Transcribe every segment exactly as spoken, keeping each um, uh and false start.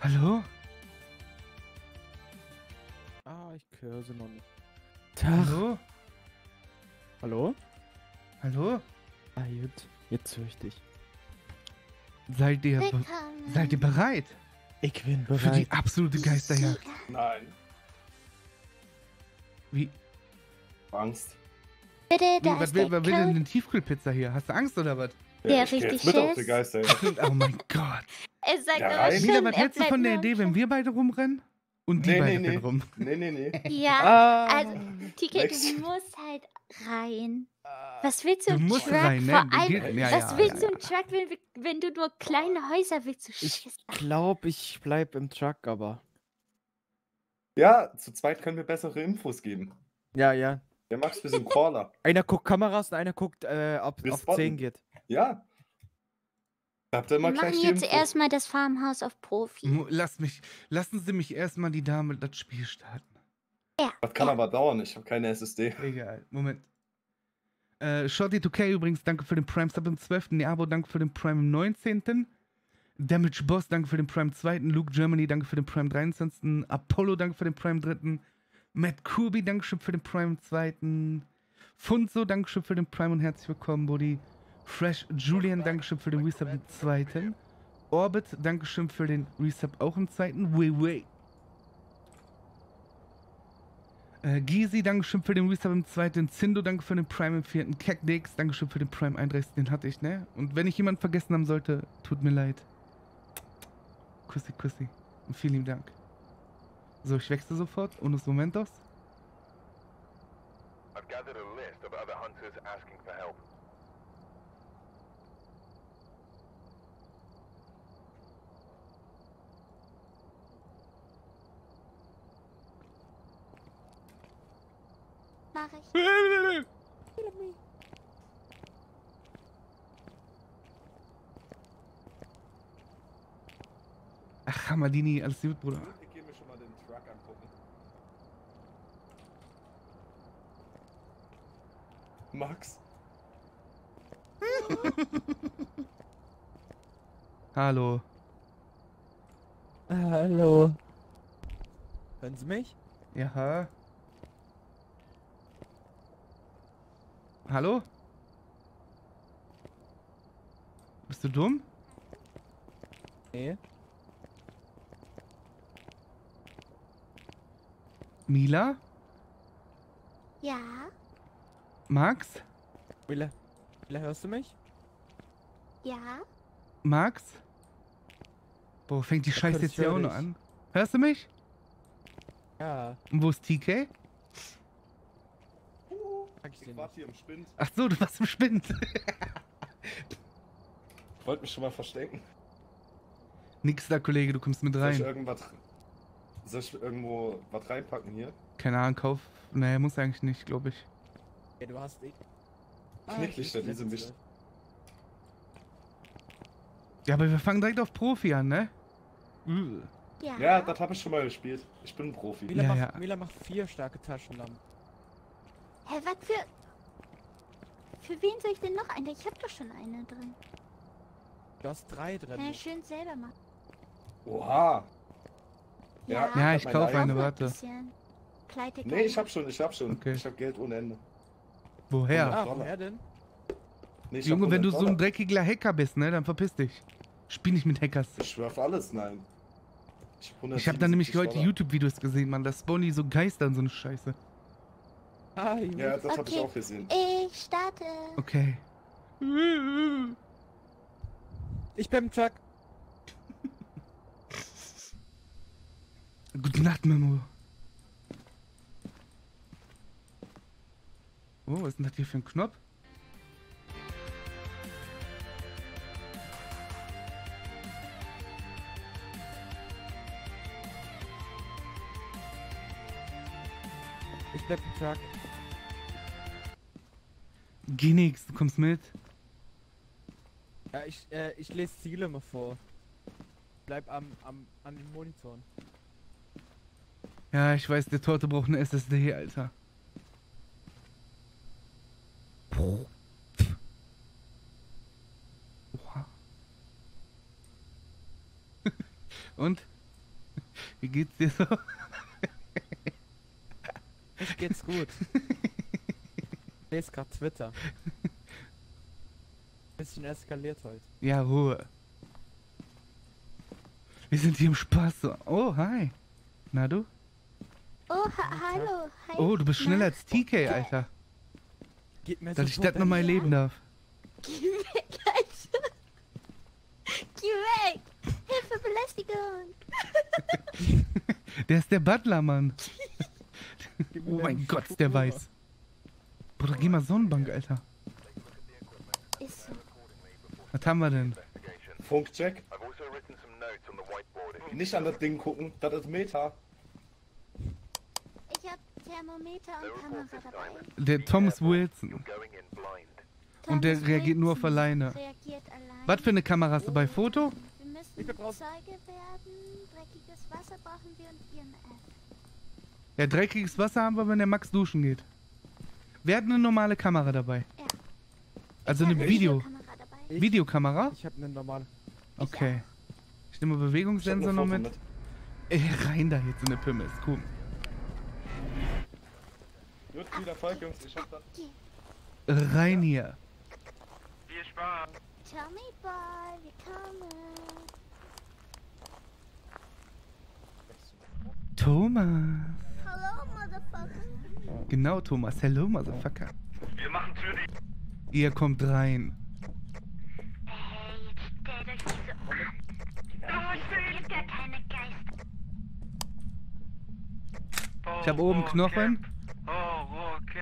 Hallo? Ah, ich höre sie noch nicht. Tag. Hallo? Hallo? Hallo? Ah, gut. Jetzt höre ich dich. Seid ihr, be seid ihr bereit? Ich bin bereit. Für die absolute Geisterjagd. Nein. Wie? Angst. Bitte, Wie da was ist will, der was will denn Code. eine Tiefkühlpizza hier? Hast du Angst oder was? Der ich geh richtig jetzt mit auf die Schiss. Geisterjagd. Oh mein Gott. Er sagt Ja, aber rein. schon, Mila, was er hältst du bleibt von der nur Idee, am wenn wir beide rumrennen? Und die Nee, beide nee, rennen nee. rum. Nee, nee, nee. Ja, Ah, also, T K, Next. du musst halt rein. Was willst du Du im musst Truck? rein, ne? Vor Du allem, gehst- ja, was ja, willst ja, du im Truck, wenn, wenn du nur kleine Häuser willst? Du ich Schiss. glaube, ich bleib im Truck, aber. Ja, zu zweit können wir bessere Infos geben. Ja, ja. Der Max, wir sind Caller. Einer guckt Kameras und einer guckt, äh, ob Wir auf spotten. zehn geht. Ja. Habt ihr Wir immer gleich machen die jetzt Info. erstmal das Farmhaus auf Profi. Mu- Lass mich, lassen Sie mich erstmal die Dame das Spiel starten. Das kann aber dauern, ich habe keine S S D. Egal, Moment. Äh, Shorty two K übrigens, danke für den Prime Sub im zwölften Neabo, danke für den Prime im neunzehnten Damage Boss, danke für den Prime zweiten Luke Germany, danke für den Prime dreiundzwanzigsten Apollo, danke für den Prime dritten Matt Kirby, danke schön für den Prime zweiten Funzo, danke schön für den Prime und herzlich willkommen, Buddy. Fresh Julian, danke schön für den Resub im zweiten Orbit, danke schön für den Resub auch im zweiten Wei Wei. Äh, Gizi, Dankeschön für den Resub im zweiten. Zindo, danke für den Prime im vierten. Cacdex, Dankeschön für den Prime einunddreißig. Den hatte ich, ne? Und wenn ich jemanden vergessen haben sollte, tut mir leid. Kussi, kussi. Und vielen lieben Dank. So, ich wechsle sofort. Unos momentos. I've gathered a list of other hunters asking for help. Mach ich. Ach, Hamadini, alles gut, Bruder. Ich gehe mir schon mal den Truck angucken. Max? Hallo. Hallo. Hören Sie mich? Ja. Hallo? Bist du dumm? Nee. Mila? Ja. Max? Willa, Willa, hörst du mich? Ja. Max? Boah, fängt die Ja, Scheiße Chris, jetzt ich hier hör auch noch dich. an. Hörst du mich? Ja. Und wo ist T K? Sag ich dir Ich warte nicht. hier im Spind. Ach so, du warst im Spind. Ich wollte mich schon mal verstecken. Nix da, Kollege, du kommst mit Soll ich rein. irgendwas... Soll ich irgendwo was reinpacken hier? Keine Ahnung, Kauf. Naja, muss eigentlich nicht, glaube ich. Ey, du hast dich. Knicklichter, die sind wichtig. Ja, aber wir fangen direkt auf Profi an, ne? Üh. Ja. Ja, das habe ich schon mal gespielt. Ich bin ein Profi. Mila, Ja, macht, ja. Mila macht vier starke Taschenlampen. Hä, was für... Für wen soll ich denn noch eine? Ich hab doch schon eine drin. Du hast drei drin. Kann ja schön selber machen. Oha. Ja. Ja, Ja, ich mein kaufe Eigen. eine, Auch mal ein warte. bisschen. Pleite Nee, ich hab schon, ich hab schon. Okay. Ich hab Geld ohne Ende. Woher? Ah, Dollar. woher denn? Nee, ich Junge, hab wenn du hundert so ein Dollar. dreckiger Hacker bist, ne, dann verpiss dich. Spiel nicht mit Hackers. Ich schwör auf alles, nein. Ich hab, Ich habe da nämlich heute hundertsiebenundsiebzig YouTube-Videos gesehen, Mann. Da spawnen die so Geister und so eine Scheiße. Ah, Dollar. Ja, das hab ich Okay. auch gesehen. Ich starte. Okay. ich bin im Truck. Gute Nacht, Memo. Oh, was ist denn das hier für ein Knopf? Ich bleib im Truck. Geh nix, du kommst mit. Ja, ich, äh, ich lese Ziele mal vor. Bleib am, am, an den Monitoren. Ja, ich weiß, der Torte braucht eine S S D, Alter. Oha. Und? Wie geht's dir so? Mir geht's gut. Ich lese grad Twitter. Bisschen eskaliert heute. Ja, Ruhe. Wir sind hier im Spaß. So. Oh, hi. Na du? Oh, ha hallo. Hi. Oh, du bist schneller Na? als T K, Alter. Geht mir Dass ich gut, das nochmal denn? erleben darf. Geh weg, Alter. Geh weg. Hilfe, Belästigung. Der ist der Butler, Mann. Gib mir Oh deine mein Gott, ist Schuhe. der weiß. Bruder, geh mal Sonnenbank, Alter. Ist so. Was haben wir denn? Investigation. Funkcheck. I've also written some notes on the whiteboard. Nicht an das Ding gucken, das ist Meta. Ich hab Thermometer No und Kamera report this dabei. time. Der Be Thomas careful. Wilson. You're going in blind. Und der Thomas reagiert nur auf Wilson alleine. Reagiert allein. Was für eine Kamera hast du bei Foto? Wir müssen Ich bin raus. Zeuge werden. Dreckiges Wasser brauchen wir und I M F. Ja, dreckiges Wasser haben wir, wenn der Max duschen geht. Wir hatten eine normale Kamera dabei. Ja. Also Ich eine hab Video. Videokamera dabei. Ich- Videokamera? Ich habe eine normale. Okay. Ich nehme Ich hab Bewegungssensor ein noch Foto mit. Ey, rein da jetzt in der Pimmel. Ist cool. Gut, viel Erfolg, Jungs. Ich hab das. Okay. Rein hier. Tell me bye, wir kommen. Thomas. Hello, motherfucker. Genau, Thomas. Hello, Motherfucker. Wir machen Tür die. Ihr kommt rein. Ey, jetzt stellt euch nicht so an. Es gibt gar keine Geister. Ich habe oben Knochen. Oh, okay.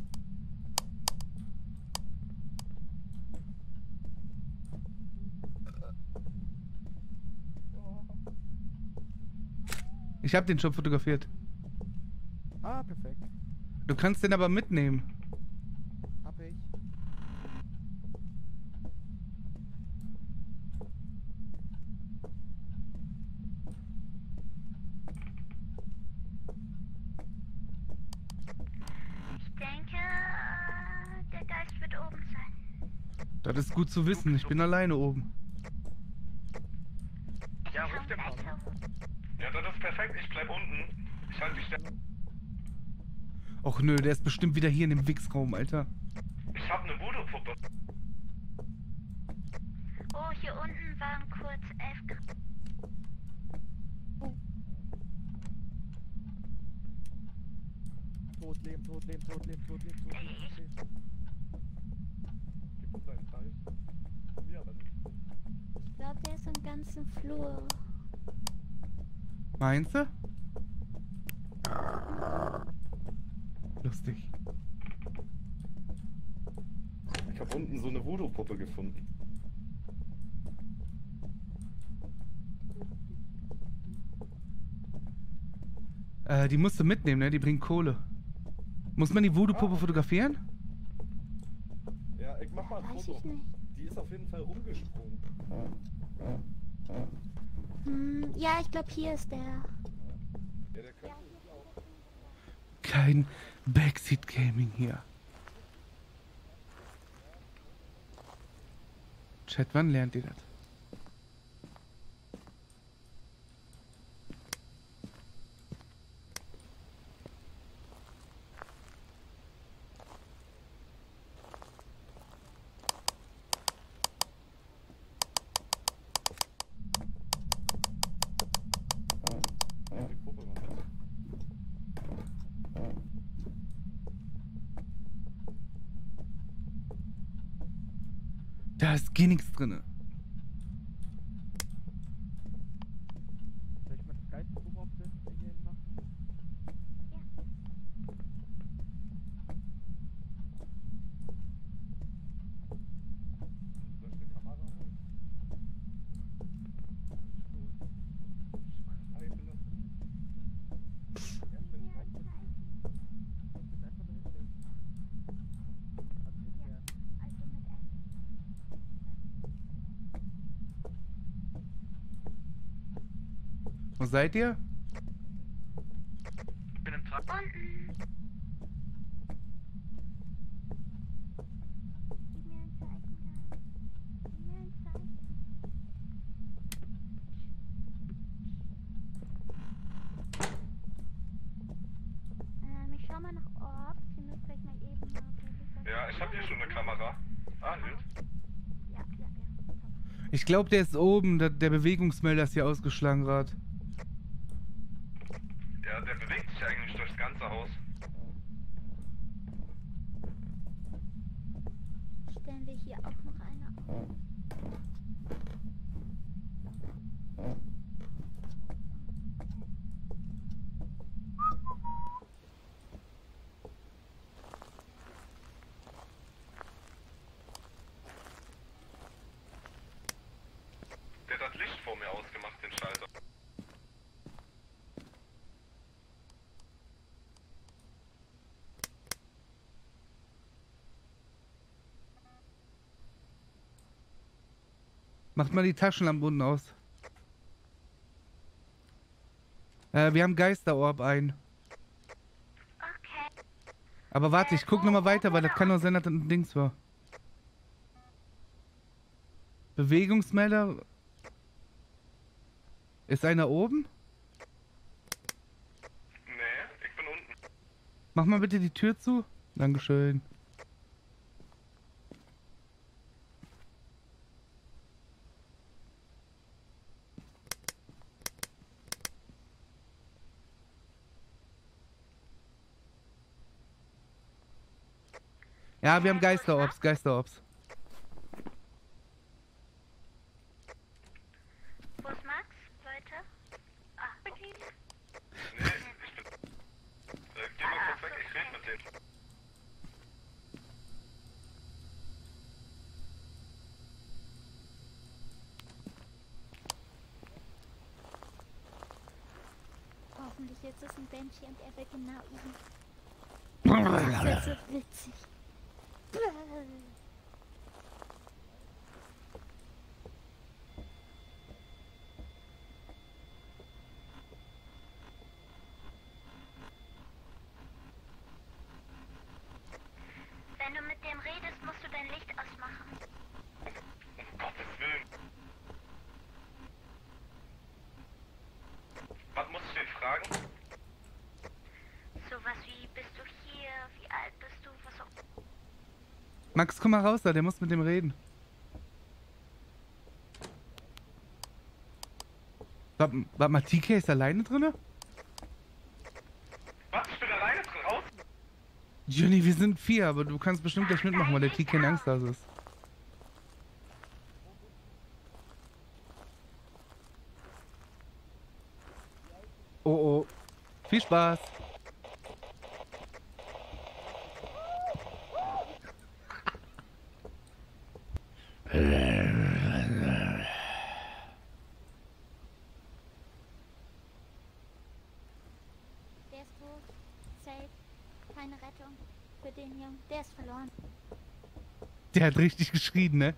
Ich habe den schon fotografiert. Ah, perfekt. Du kannst den aber mitnehmen. Hab ich. Ich denke, der Geist wird oben sein. Das ist gut zu wissen. Ich bin alleine oben. Ja, Komm ruf den gleich Mann. hoch. Ja, das ist perfekt. Ich bleib unten. Ich halte dich da. Och nö, der ist bestimmt wieder hier in dem Wichsraum, Alter. Ich hab eine Voodoo-Puppe. Oh, hier unten waren kurz elf Grad. Tot, leben, tot, leben, tot, leben, tot, leben, tot, leben, tot, leben. Gib uns einen Teil. Ja, aber nicht. Ich glaube, der ist im ganzen Flur. Meinst du? Lustig. Ich hab unten so eine Voodoo-Puppe gefunden. Äh, die musst du mitnehmen, ne? Die bringt Kohle. Muss man die Voodoo-Puppe Ah. fotografieren? Ja, ich mach mal ein Weiß Foto. ich nicht. Die ist auf jeden Fall rumgesprungen. Hm, ja, ich glaube, hier ist der. Ja, der könnte auch. Kein Backseat-Gaming hier. Chat, wann lernt ihr das? Die Puppe war das. Da ist gar nichts drinne. Soll ich mal das Geistbuch aufsetzen hier machen? Soll ich eine Kamera holen? Scheiße, das Ding. Ja, wenn ich rein bin. Das ist einfach nur hinlegen. Also hinterher. Also mit F. Wo seid ihr? Ich bin im Trakt. Unten. Gib mir ein Zeichen, Geist. Gib mir ein Zeichen. Ich glaube, der ist oben. Der, der Bewegungsmelder ist hier ausgeschlagen gerade. Ja, der bewegt sich eigentlich durchs ganze Haus. Stellen wir hier auch noch eine auf. Der hat das Licht vor mir ausgemacht, den Schalter. Macht mal die Taschenlampe unten aus. Äh, wir haben Geisterorb ein. Okay. Aber warte, ich guck nochmal weiter, weil das kann nur sein, dass das ein Dings war. Bewegungsmelder. Ist einer oben? Nee, ich bin unten. Mach mal bitte die Tür zu. Dankeschön. Ja, wir haben Geisterorbs, Geisterorbs. Wo ist Max? Leute? Ach, mit ihm? Nee, ich bin... Äh, geh mal kurz weg, ich rede mit denen. Hoffentlich jetzt ist ein Banshee und er will genau ihn. Das ist so witzig. Wenn du mit dem redest, musst du dein Licht ausmachen. Um Gottes Willen. Was muss ich den fragen? Sowas wie, bist du hier? Wie alt bist du? Was auch. Max, komm mal raus da, der muss mit dem reden. Warte wart mal, T K ist alleine drinne? Was? Ich bin alleine drin raus? Johnny, wir sind vier, aber du kannst bestimmt gleich mitmachen, weil der T K in Angst ist. Oh oh. Viel Spaß. Der ist tot. Safe. Keine Rettung. Für den Jungen. Der ist verloren. Der hat richtig geschrien, ne?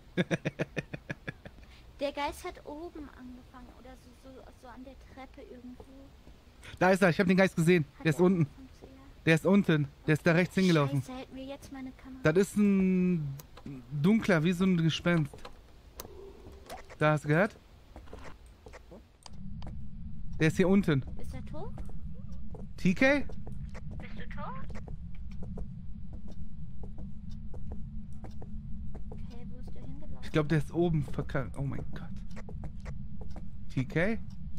Der Geist hat oben angefangen. Oder so, so, so an der Treppe irgendwo. Da ist er, ich habe den Geist gesehen. Hat Der ist er unten. angefangen zu jagen. Der ist unten. Der ist da rechts hingelaufen. Scheiße, hält mir jetzt meine Kamera. Das ist ein dunkler, wie so ein Gespenst. Da hast du gehört? Der ist hier unten. Ist er tot? T K? Bist du tot? Okay, wo ist der hingelaufen? Ich glaube, der ist oben verkackt. Oh mein Gott. T K?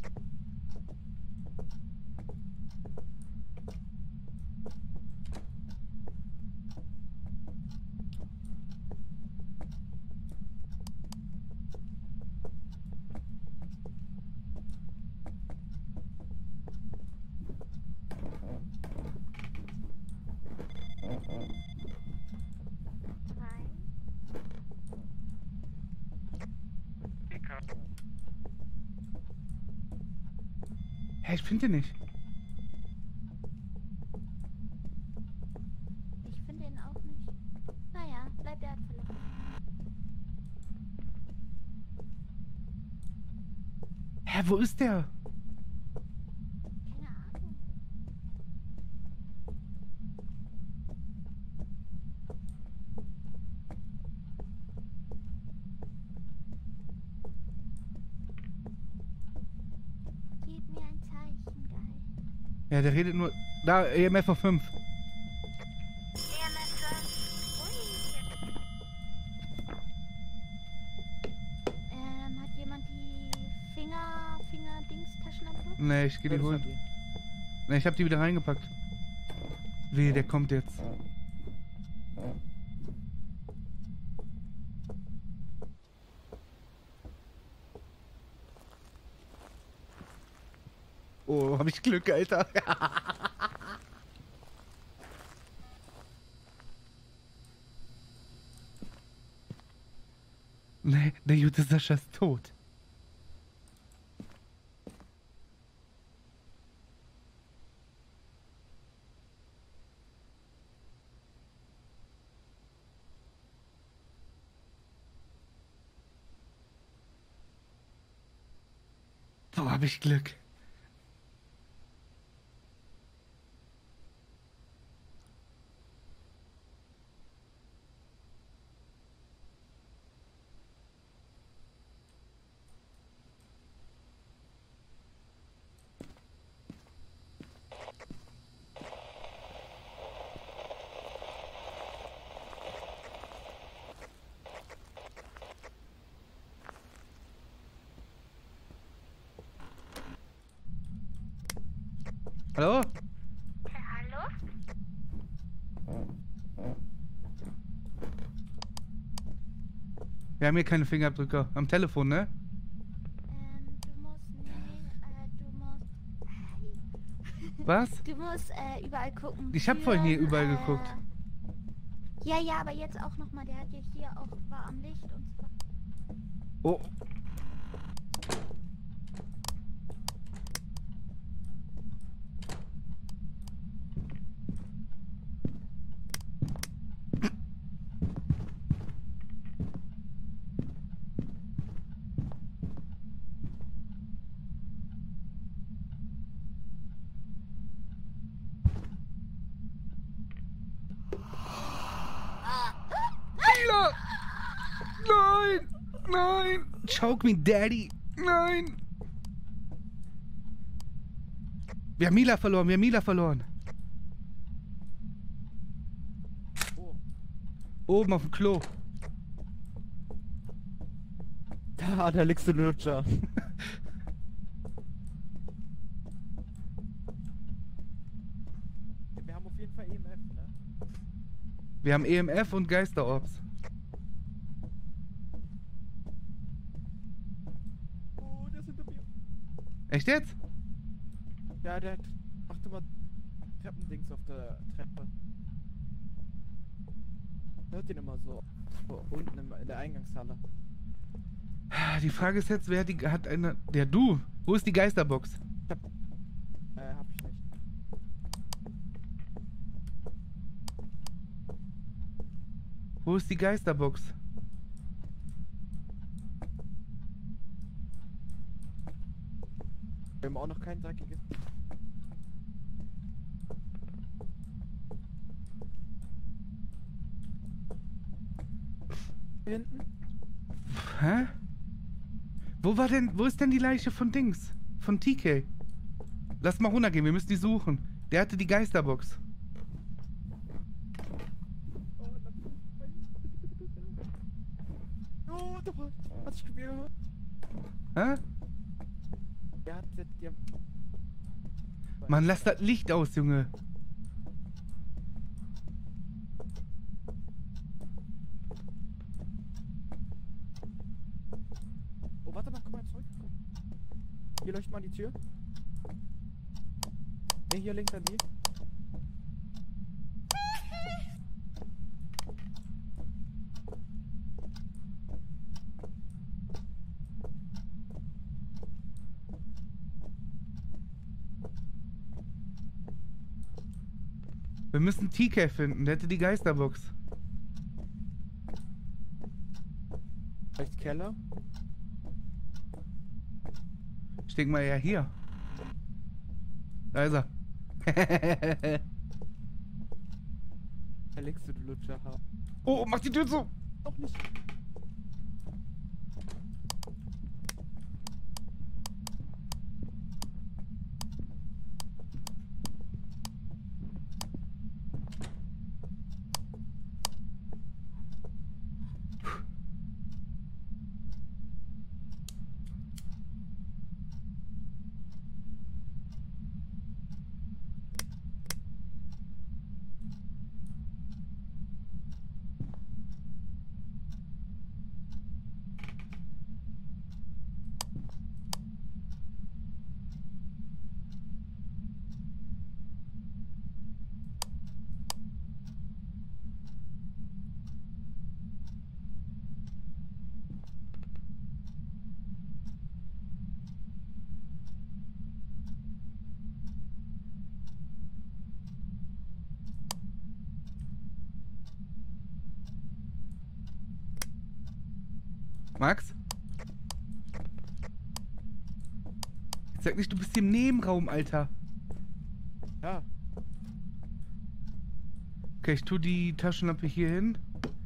Nein. Hä, ich finde den nicht. Ich finde ihn auch nicht. Naja, bleibt er hat verloren. Hä, wo ist der? Keine Ahnung. Gib mir ein Zeichen, geil. Ja, der redet nur... Da, E M F auf fünf. E M S fünf. Ui. Ähm, Nee, ich geh die Ja, das holen. hat die. Nee, ich hab die wieder reingepackt. Weh, der kommt jetzt. Oh, hab ich Glück, Alter. Nee, der gute Sascha ist tot. So hab ich Glück. Hallo? Hallo? Wir haben hier keine Fingerabdrücke. Am Telefon, ne? Ähm, du musst, nee, äh, du musst, Was? du musst, äh, überall gucken. Ich hab vorhin hier Türen, überall äh, geguckt. Ja, ja, aber jetzt auch nochmal, der hat ja hier auch, war am Licht und zwar. Oh. Mila! Nein! Nein! Choke me, Daddy! Nein! Wir haben Mila verloren, wir haben Mila verloren. Oh, Oben auf dem Klo. da, da liegst du Lutscher. Wir haben auf jeden Fall E M F, ne? Wir haben E M F und Geisterorbs. Oh, der ist hinter mir. Echt jetzt? Ja, der hat, macht immer Treppendings auf der Treppe. Hört den immer so, so unten im, in der Eingangshalle. Die Frage ist jetzt, wer hat die hat eine. Der du. Wo ist die Geisterbox? Äh, hab ich nicht. Wo ist die Geisterbox? Wir haben auch noch kein dreckiges. Hier hinten? Hä? Wo war denn. Wo ist denn die Leiche von Dings? Von T K? Lass mal runtergehen, wir müssen die suchen. Der hatte die Geisterbox. Oh, lass mich rein. Bitte, bitte, bitte. Oh, da war. Hat sich gehört. Hä? Der hat jetzt. Der... Mann, lass das Licht aus, Junge. Oh, warte mal, komm mal zurück. Komm. Hier leuchtet mal die Tür. Ne, hier links an die. Wir müssen T K finden, der hatte die Geisterbox. Rechts Keller. Ich denke mal, ja, hier. Da ist er. Da legst du, du Lutscher. Oh, mach die Tür zu. Noch nicht. Max? Jetzt sag nicht, du bist hier im Nebenraum, Alter. Ja. Okay, ich tue die Taschenlampe hier hin.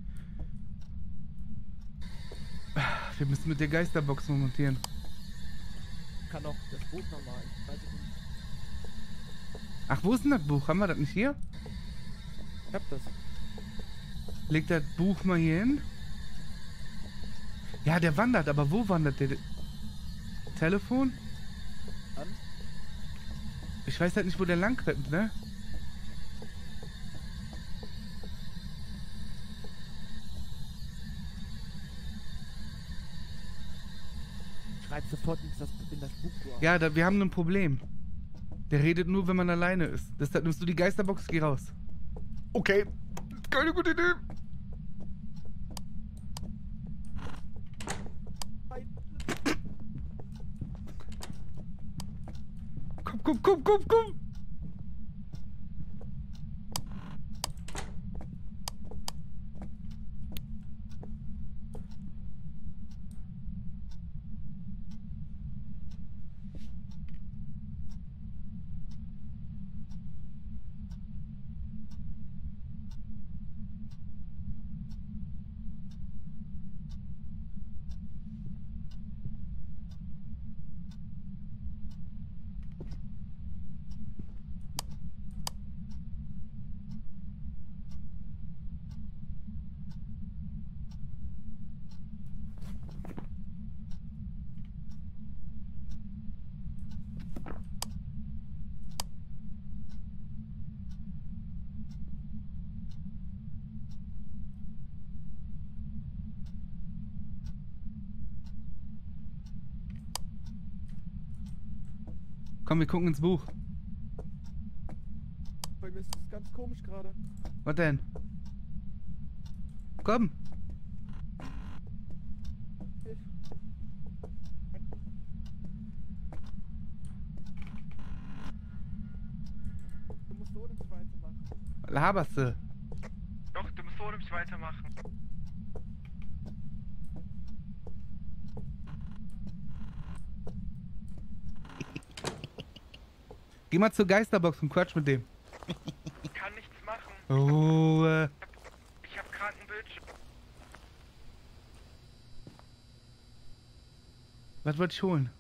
Wir müssen mit der Geisterbox montieren. Kann auch das Buch nochmal. Ich weiß nicht. Ach, wo ist denn das Buch? Haben wir das nicht hier? Ich hab das. Leg das Buch mal hier hin. Ja, der wandert, aber wo wandert der? Telefon? An. Ich weiß halt nicht, wo der lang rennt, ne? Schreib sofort in das, in das Buch. Du Ja, da, wir haben ein Problem. Der redet nur, wenn man alleine ist. Deshalb nimmst du die Geisterbox, geh raus. Okay. Keine gute Idee. Komm, komm, komm, komm, komm. Komm, wir gucken ins Buch. Bei mir ist das ganz komisch gerade. Was denn? Komm. Du musst so nicht weitermachen. Laberst du? Doch, du musst so nicht weitermachen. Geh mal zur Geisterbox und quatsch mit dem. Ich kann nichts machen. Ruhe. Ich hab gerade einen Bildschirm. Was wollte ich holen?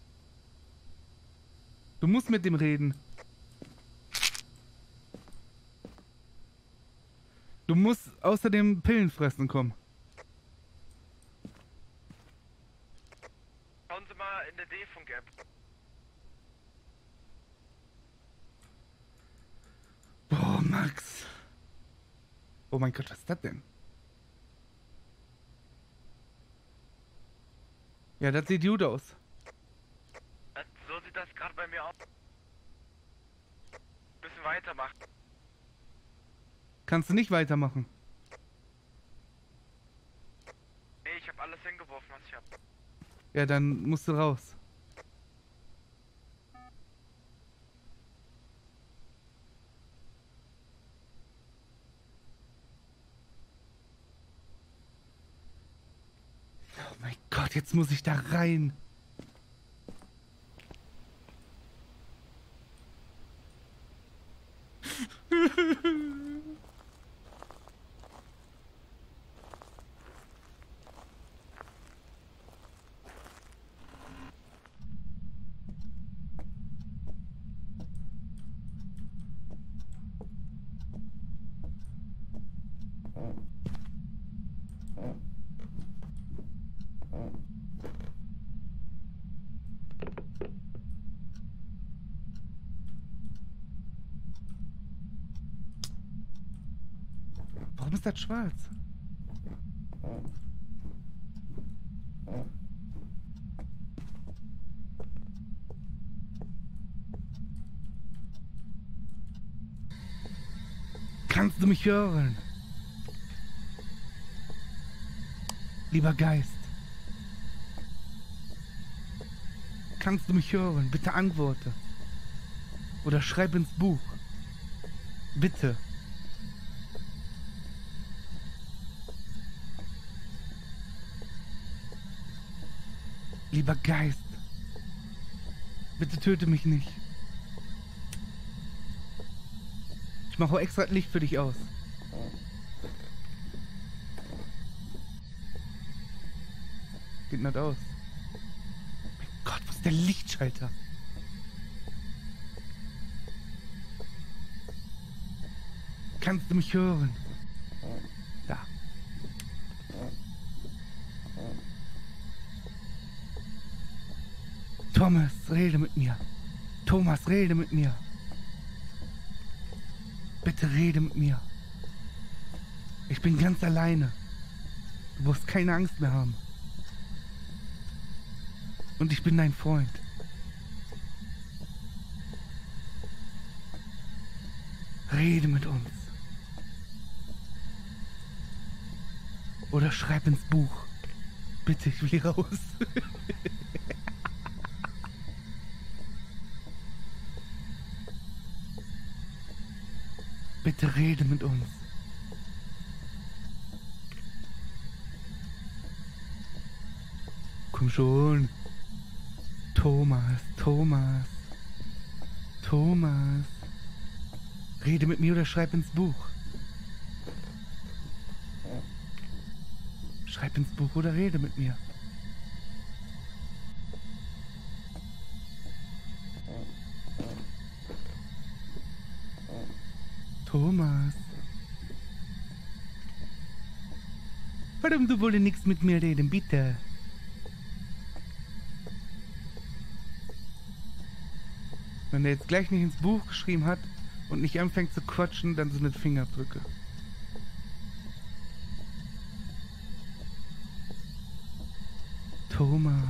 Du musst mit dem reden. Du musst außerdem Pillen fressen kommen. Schauen Sie mal in der D-Funk-App. Boah, Max. Oh mein Gott, was ist das denn? Ja, das sieht gut aus. Äh, So sieht das gerade bei mir aus. Bisschen weitermachen. Kannst du nicht weitermachen. Nee, ich habe alles hingeworfen, was ich hab. Ja, dann musst du raus. Oh mein Gott, jetzt muss ich da rein. Warum ist das schwarz? Kannst du mich hören? Lieber Geist. Kannst du mich hören? Bitte antworte. Oder schreib ins Buch. Bitte. Lieber Geist, bitte töte mich nicht. Ich mache auch extra Licht für dich aus. Geht nicht aus. Mein Gott, wo ist der Lichtschalter? Kannst du mich hören? Da. Thomas, rede mit mir. Thomas, rede mit mir. Bitte rede mit mir. Ich bin ganz alleine. Du musst keine Angst mehr haben. Und ich bin dein Freund. Rede mit uns. Oder schreib ins Buch. Bitte, ich will hier raus. Bitte rede mit uns. Komm schon. Thomas, Thomas. Thomas. Rede mit mir oder schreib ins Buch. Schreib ins Buch oder rede mit mir. Thomas. Warum du wolle nichts mit mir reden, bitte? Wenn er jetzt gleich nicht ins Buch geschrieben hat und nicht anfängt zu quatschen, dann sind es Fingerabdrücke. Thomas.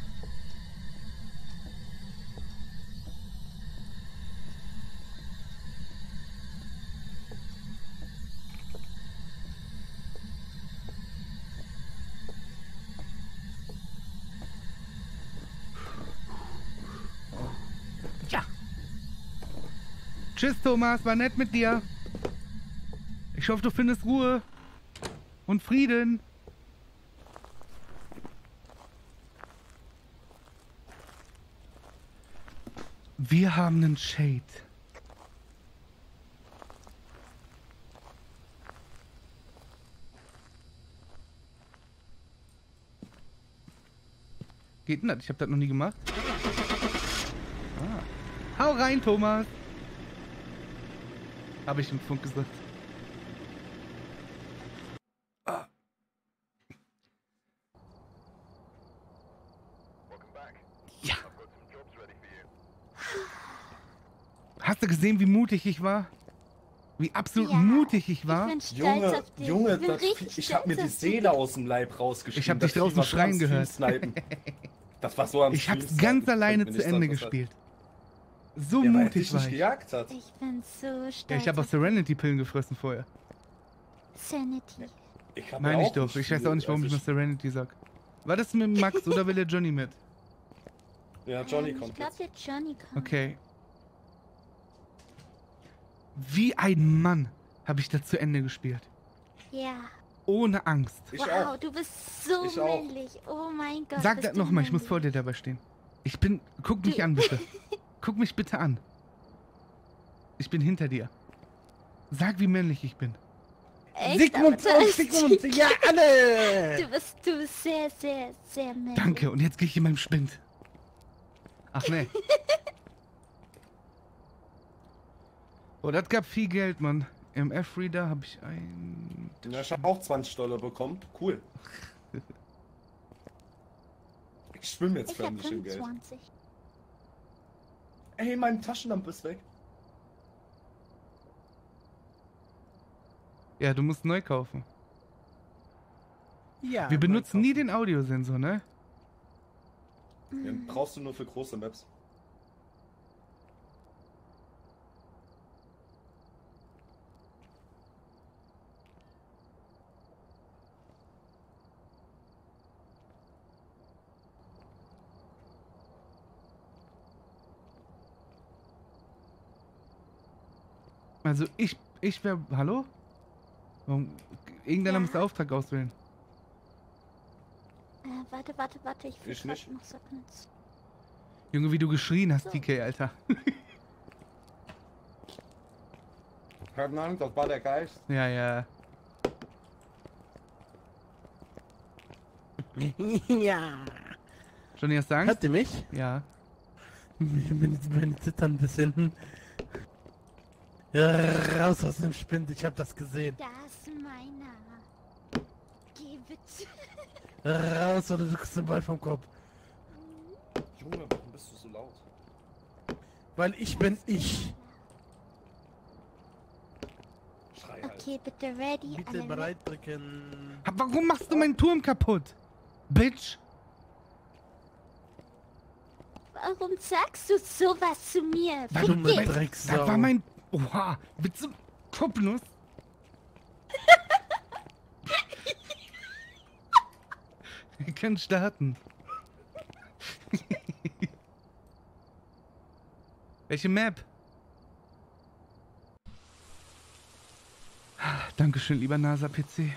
Ja. Tschüss, Thomas, war nett mit dir. Ich hoffe, du findest Ruhe und Frieden. Wir haben einen Shade. Geht denn das? Ich habe das noch nie gemacht. Ah. Hau rein, Thomas. Habe ich im Funk gesagt. Ah. Ja. Hast du gesehen, wie mutig ich war? Wie absolut Ja, mutig ich war? Ich bin stolz Junge, auf dich. Junge, ich bin das, richtig ich hab mir die stolz auf dich. Seele aus dem Leib rausgeschrieben. Ich hab dich Das draußen Vieh war so schreien am gehört. Stream-Snipen. Das war so am Ich hab's Stream-Snipen. ganz alleine Könnt zu mir nicht Ende sagen, was gespielt. So er- Ja, weil er mutig dich war nicht ich. gejagt hat. Ich bin so stolz. Ja, ich habe auch auf dich. Serenity-Pillen gefressen vorher. Sanity. Ich hab Meine ja ich auch doch. Ich weiß auch nicht, warum ich also noch Serenity sag. War das mit Max oder will der Johnny mit? Ja, Johnny ähm, kommt Ich glaube, jetzt. der Johnny kommt. Okay. Wie ein Mann habe ich das zu Ende gespielt. Ja. Ohne Angst. Ich wow, auch. du bist so Ich auch. männlich. Oh mein Gott. Sag bist das du nochmal, ich muss männlich. vor dir dabei stehen. Ich bin... Guck mich Du- an, bitte. Guck mich bitte an. Ich bin hinter dir. Sag, wie männlich ich bin. Echt, Sigmund, aber das- Sigmund, ja, alle! Du bist, du bist sehr, sehr, sehr männlich. Danke, und jetzt gehe ich in meinem Spind. Ach nee. Oh, das gab viel Geld, Mann. Im F-Reader habe ich ein... Ja, ich hab auch zwanzig Dollar bekommen. Cool. Ich schwimme jetzt Ich hab förmlich im Geld. fünfundzwanzig. Ey, meine Taschenlampe ist weg. Ja, du musst neu kaufen. Ja. Wir neu benutzen nie kaufen. den Audiosensor, ne? Den brauchst du nur für große Maps. Also ich, ich wäre... Hallo? Warum? Irgendeiner Ja? muss den Auftrag auswählen. Ähm, warte, warte, warte. Ich will Ich nicht. grad noch so kurz. Junge, wie du geschrien hast, So. T K, Alter. Keine Ahnung, das war der Geist. Ja, ja. Ja. Johnny, hast du Angst? Hört ihr mich? Ja. Meine, meine Zittern ein bisschen. Ja, raus aus dem Spind, ich hab das gesehen. Das ist meiner. Geh bitte. Raus oder du kriegst den Ball vom Kopf. Junge, warum bist du so laut? Weil ich bin ich. Schrei halt. Okay, bitte ready. Bitte alle bereit drücken. Ha- Warum machst du meinen Turm kaputt? Bitch! Warum sagst du sowas zu mir? Weil Dumme Fick dich. Drecksau. Das war mein... Oha! Mit so... Kopfnuss? Wir können starten. Welche Map? Dankeschön, lieber NASA-P C.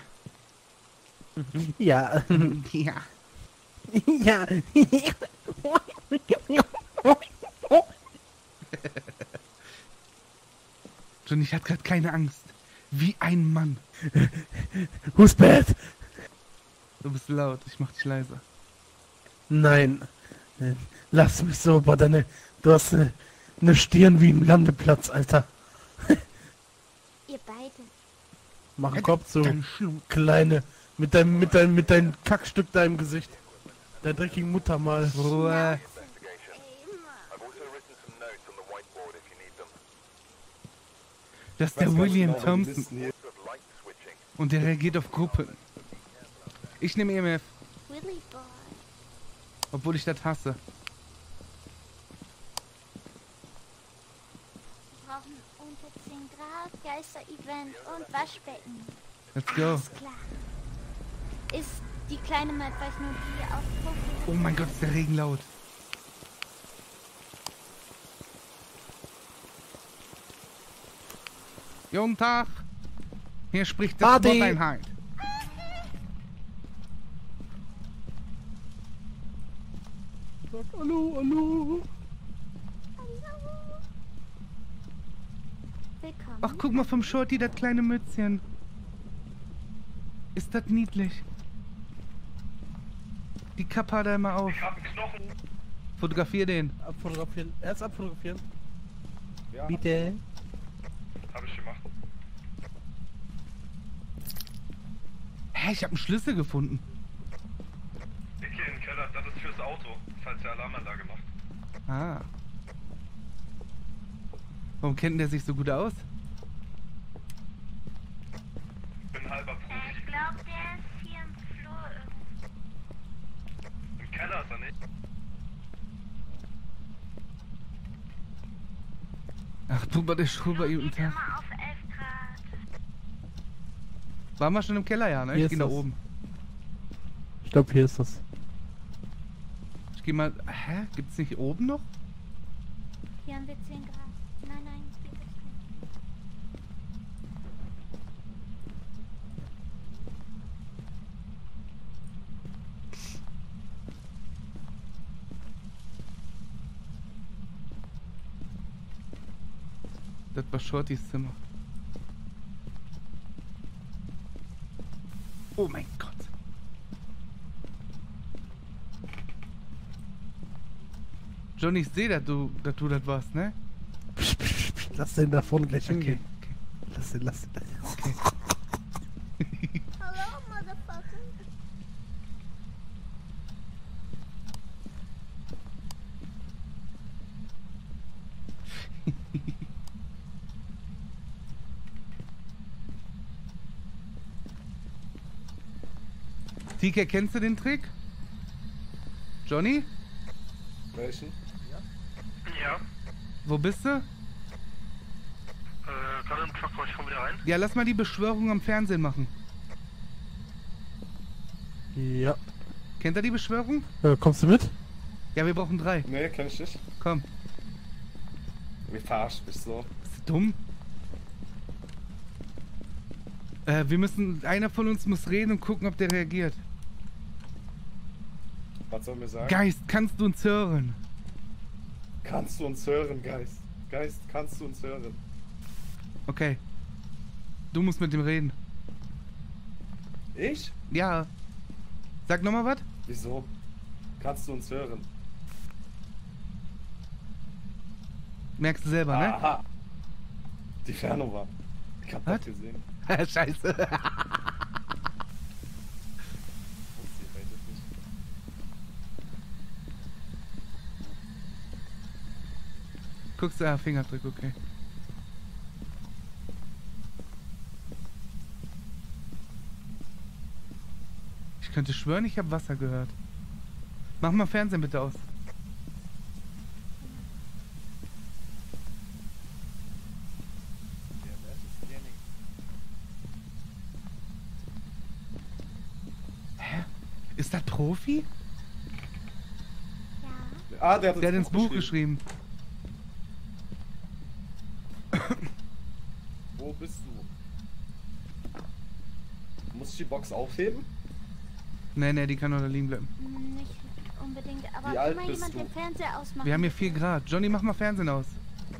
Ja. Ja. Ja. Johnny, ich hatte gerade keine Angst. Wie ein Mann. Who's bad? Du bist laut, ich mach dich leiser. Nein. Lass mich so, boah, deine... Du hast eine, eine Stirn wie ein Landeplatz, Alter. Ihr beide. Mach den Kopf zu, Dann schlu- Kleine. Mit deinem, mit deinem, mit deinem Kackstück da im Gesicht. Der dreckigen Mutter mal. Ruhe. Ey, Mann. Das ist Ich weiß der ganz William genau, die Thompson. Listen hier. Und der reagiert auf Gruppen. Ich nehme E M F, Willy Boy. obwohl ich das hasse. Wir brauchen unter zehn Grad, Geister-Event und Waschbecken. Let's go. Alles klar. Ist die kleine Map, weiß nur die auf Profi. Oh mein Gott, ist der Regen laut. Guten Tag. Hier spricht das Party. Sporteinheit. Hallo, hallo. Willkommen. Ach, guck mal vom Shorty, das kleine Mützchen. Ist das niedlich? Die Kappe hat er immer auf. Ich hab einen Knochen. Fotografier den. Abfotografieren. Erst abfotografieren. Ja. Bitte. Hab ich gemacht. Hä, ich habe einen Schlüssel gefunden. Ich gehe in den Keller, das ist fürs Auto, falls der Alarmanlage macht. Ah. Warum kennt der sich so gut aus? Bin halber Äh, Profi. ich glaube, der ist hier im Flur irgendwo. Im Keller ist er nicht. Ach, Puber, der Schuber, guten Geht Tag. immer auf elf Grad. Waren wir schon im Keller, ja, ne? Hier Ich geh ist nach das. oben. Ich glaube, hier ist das. Ich geh mal... Hä? Gibt's nicht oben noch? Hier haben wir zehn Grad. Nein, nein, hier ist kein. Das war Shortys Zimmer. Oh mein Gott. Johnny, ich sehe, dass du, dass du das warst, ne? Psch, psch, psch, lass den da vorne gleich Okay. hingehen. Lass den, lass den. Hallo, Motherfucker. T K, kennst du den Trick? Johnny? Welchen? Ja. Wo bist du? Äh, gerade im Truck, ich komm wieder rein. Ja, lass mal die Beschwörung am Fernsehen machen. Ja. Kennt ihr die Beschwörung? Äh, kommst du mit? Ja, wir brauchen drei. Nee, kenn ich nicht. Komm. Wie verarscht mich so. Bist du dumm? Äh, wir müssen... Einer von uns muss reden und gucken, ob der reagiert. Was sollen wir sagen? Geist, kannst du uns hören? Kannst du uns hören, Geist? Geist, kannst du uns hören? Okay. Du musst mit dem reden. Ich? Ja. Sag nochmal was? Wieso? Kannst du uns hören? Merkst du selber, ne? Aha. Die Fernrohr. Ich hab Was? das gesehen. Scheiße. Wusste ich eigentlich nicht. Guckst du, ah, Fingerabdruck, okay. Ich könnte schwören, ich habe Wasser gehört. Mach mal Fernsehen bitte aus. Hä? Ist das Profi? Ja. Ah, der hat, Der hat ins Buch geschrieben. Wo bist du? Muss ich die Box aufheben? Nee, nee, die kann noch da liegen bleiben. Hm, Nicht unbedingt, aber Wie alt kann mal bist jemand du? den Fernseher ausmachen? Wir haben hier vier Grad. Johnny, mach mal Fernsehen aus.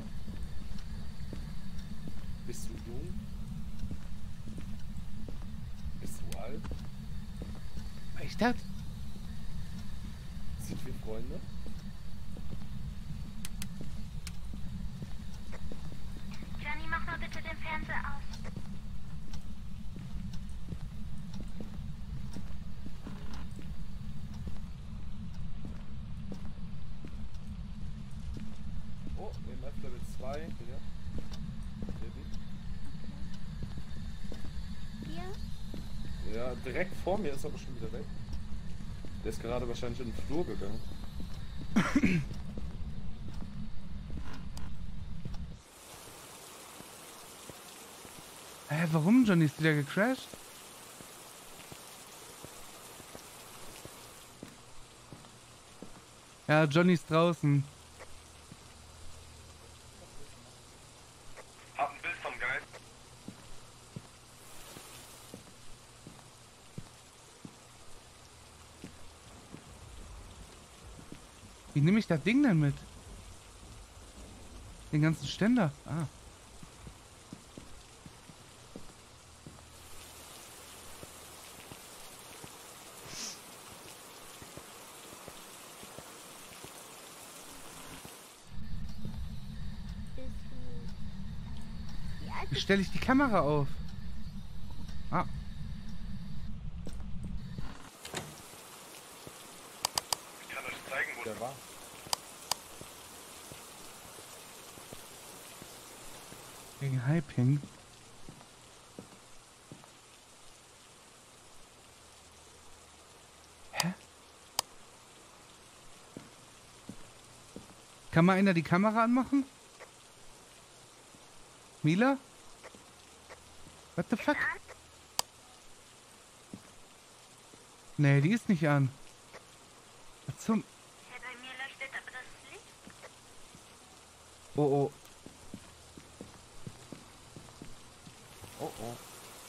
Bist du jung? Bist du alt? Ich dachte, Sind wir Freunde? Johnny, mach mal bitte den Fernseher aus. Oh, E M F Level zwei. Ja. Hier? Ja, direkt vor mir ist aber schon wieder weg. Der ist gerade wahrscheinlich in den Flur gegangen. hä, warum Johnny ist wieder gecrashed? Ja, Johnny ist draußen. Hab ein Bild vom Geist. Wie nehme ich das Ding denn mit? Den ganzen Ständer? Ah. Bist du... Wie alt Wie bist stelle ich die Kamera auf? Ah. Ich kann euch zeigen, wo Der war. Wegen Hyping. Hä? Kann mal einer die Kamera anmachen? Mila? What the fuck? Nee, die ist nicht an. Was zum... Ja, bei mir leuchtet aber das Licht. Oh, oh. Oh oh.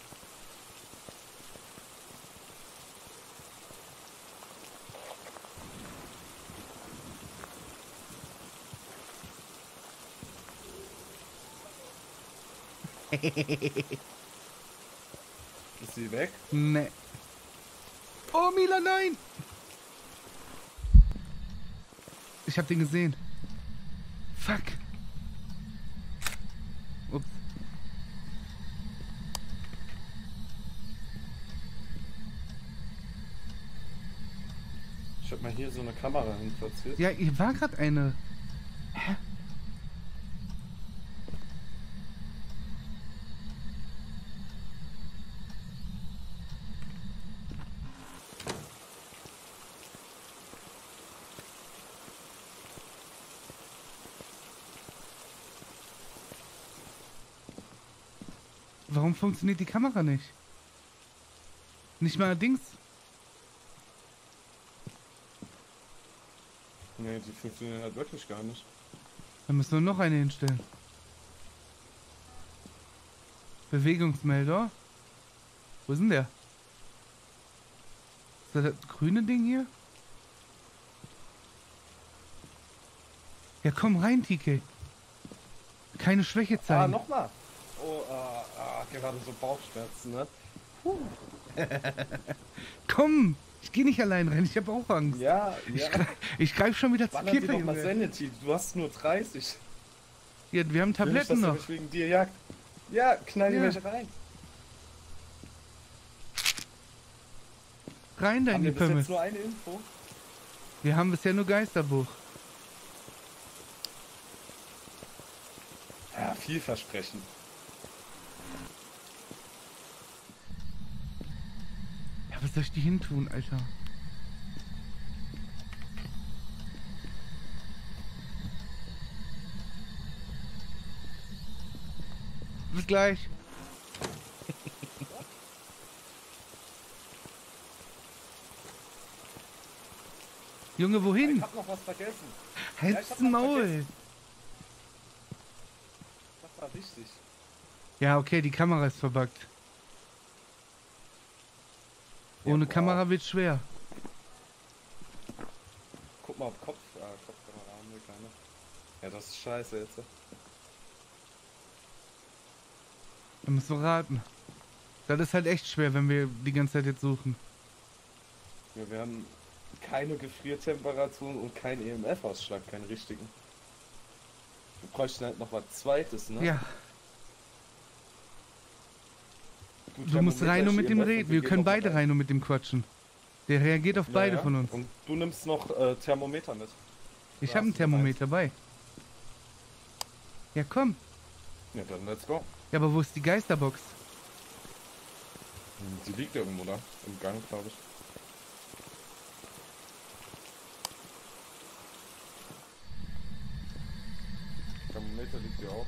Ist sie weg? Nee. Oh, Mila, nein! Ich hab den gesehen. Fuck. Ups. Ich hab mal hier so eine Kamera hin platziert. Ja, hier war gerade eine. Hä? Warum funktioniert die Kamera nicht? Nicht mal Dings. Nee, die funktionieren halt wirklich gar nicht. Da müssen wir noch eine hinstellen. Bewegungsmelder. Wo ist denn der? Ist das das grüne Ding hier? Ja, komm rein, T K. Keine Schwäche Ah, zeigen. nochmal. Oh, ah, ah, gerade so Bauchschmerzen, ne? Komm! Ich geh nicht allein rein, ich habe auch Angst. Ja, Ich, ja. greif, ich greif schon wieder zu Ballern dir Kiffer, doch mal Junge. Sanity. Du hast nur dreißig. Ja, wir haben Will ich, Tabletten dass er noch. mich wegen dir jagt? Ja, knall dir Ja. welche rein. Rein da in Haben die wir bis jetzt Pommes. nur eine Info? Wir haben bisher nur Geisterbuch. Ja, vielversprechend. Ja, was soll ich die hin tun, Alter? Bis gleich. Junge, Ich wohin? hab noch was vergessen. Ja, ich Hält's hab den was Maul. vergessen. Das war wichtig. Ja, okay, die Kamera ist verbuggt. Ohne Ja, wow. Kamera wird schwer. Guck mal, ob Kopf, äh, Kopfkamera haben wir keine. Ja, das ist scheiße jetzt. Da müssen wir raten. Das ist halt echt schwer, wenn wir die ganze Zeit jetzt suchen. Ja, wir haben keine Gefriertemperaturen und keinen E M F-Ausschlag, keinen richtigen. Wir bräuchten halt noch was Zweites, ne? Ja, Gut, du musst Thermometer, Reino mit dem E M F reden. und Wir gehen können noch mal beide rein. Reino mit dem quatschen. Der reagiert auf Ja, beide ja. von uns. Und du nimmst noch äh, Thermometer mit. Ich da habe ein hast du Thermometer bei. Ja, komm. Ja, dann let's go. Ja, aber wo ist die Geisterbox? Hm, Die liegt irgendwo da. Im Gang, glaube ich. Thermometer liegt hier auch.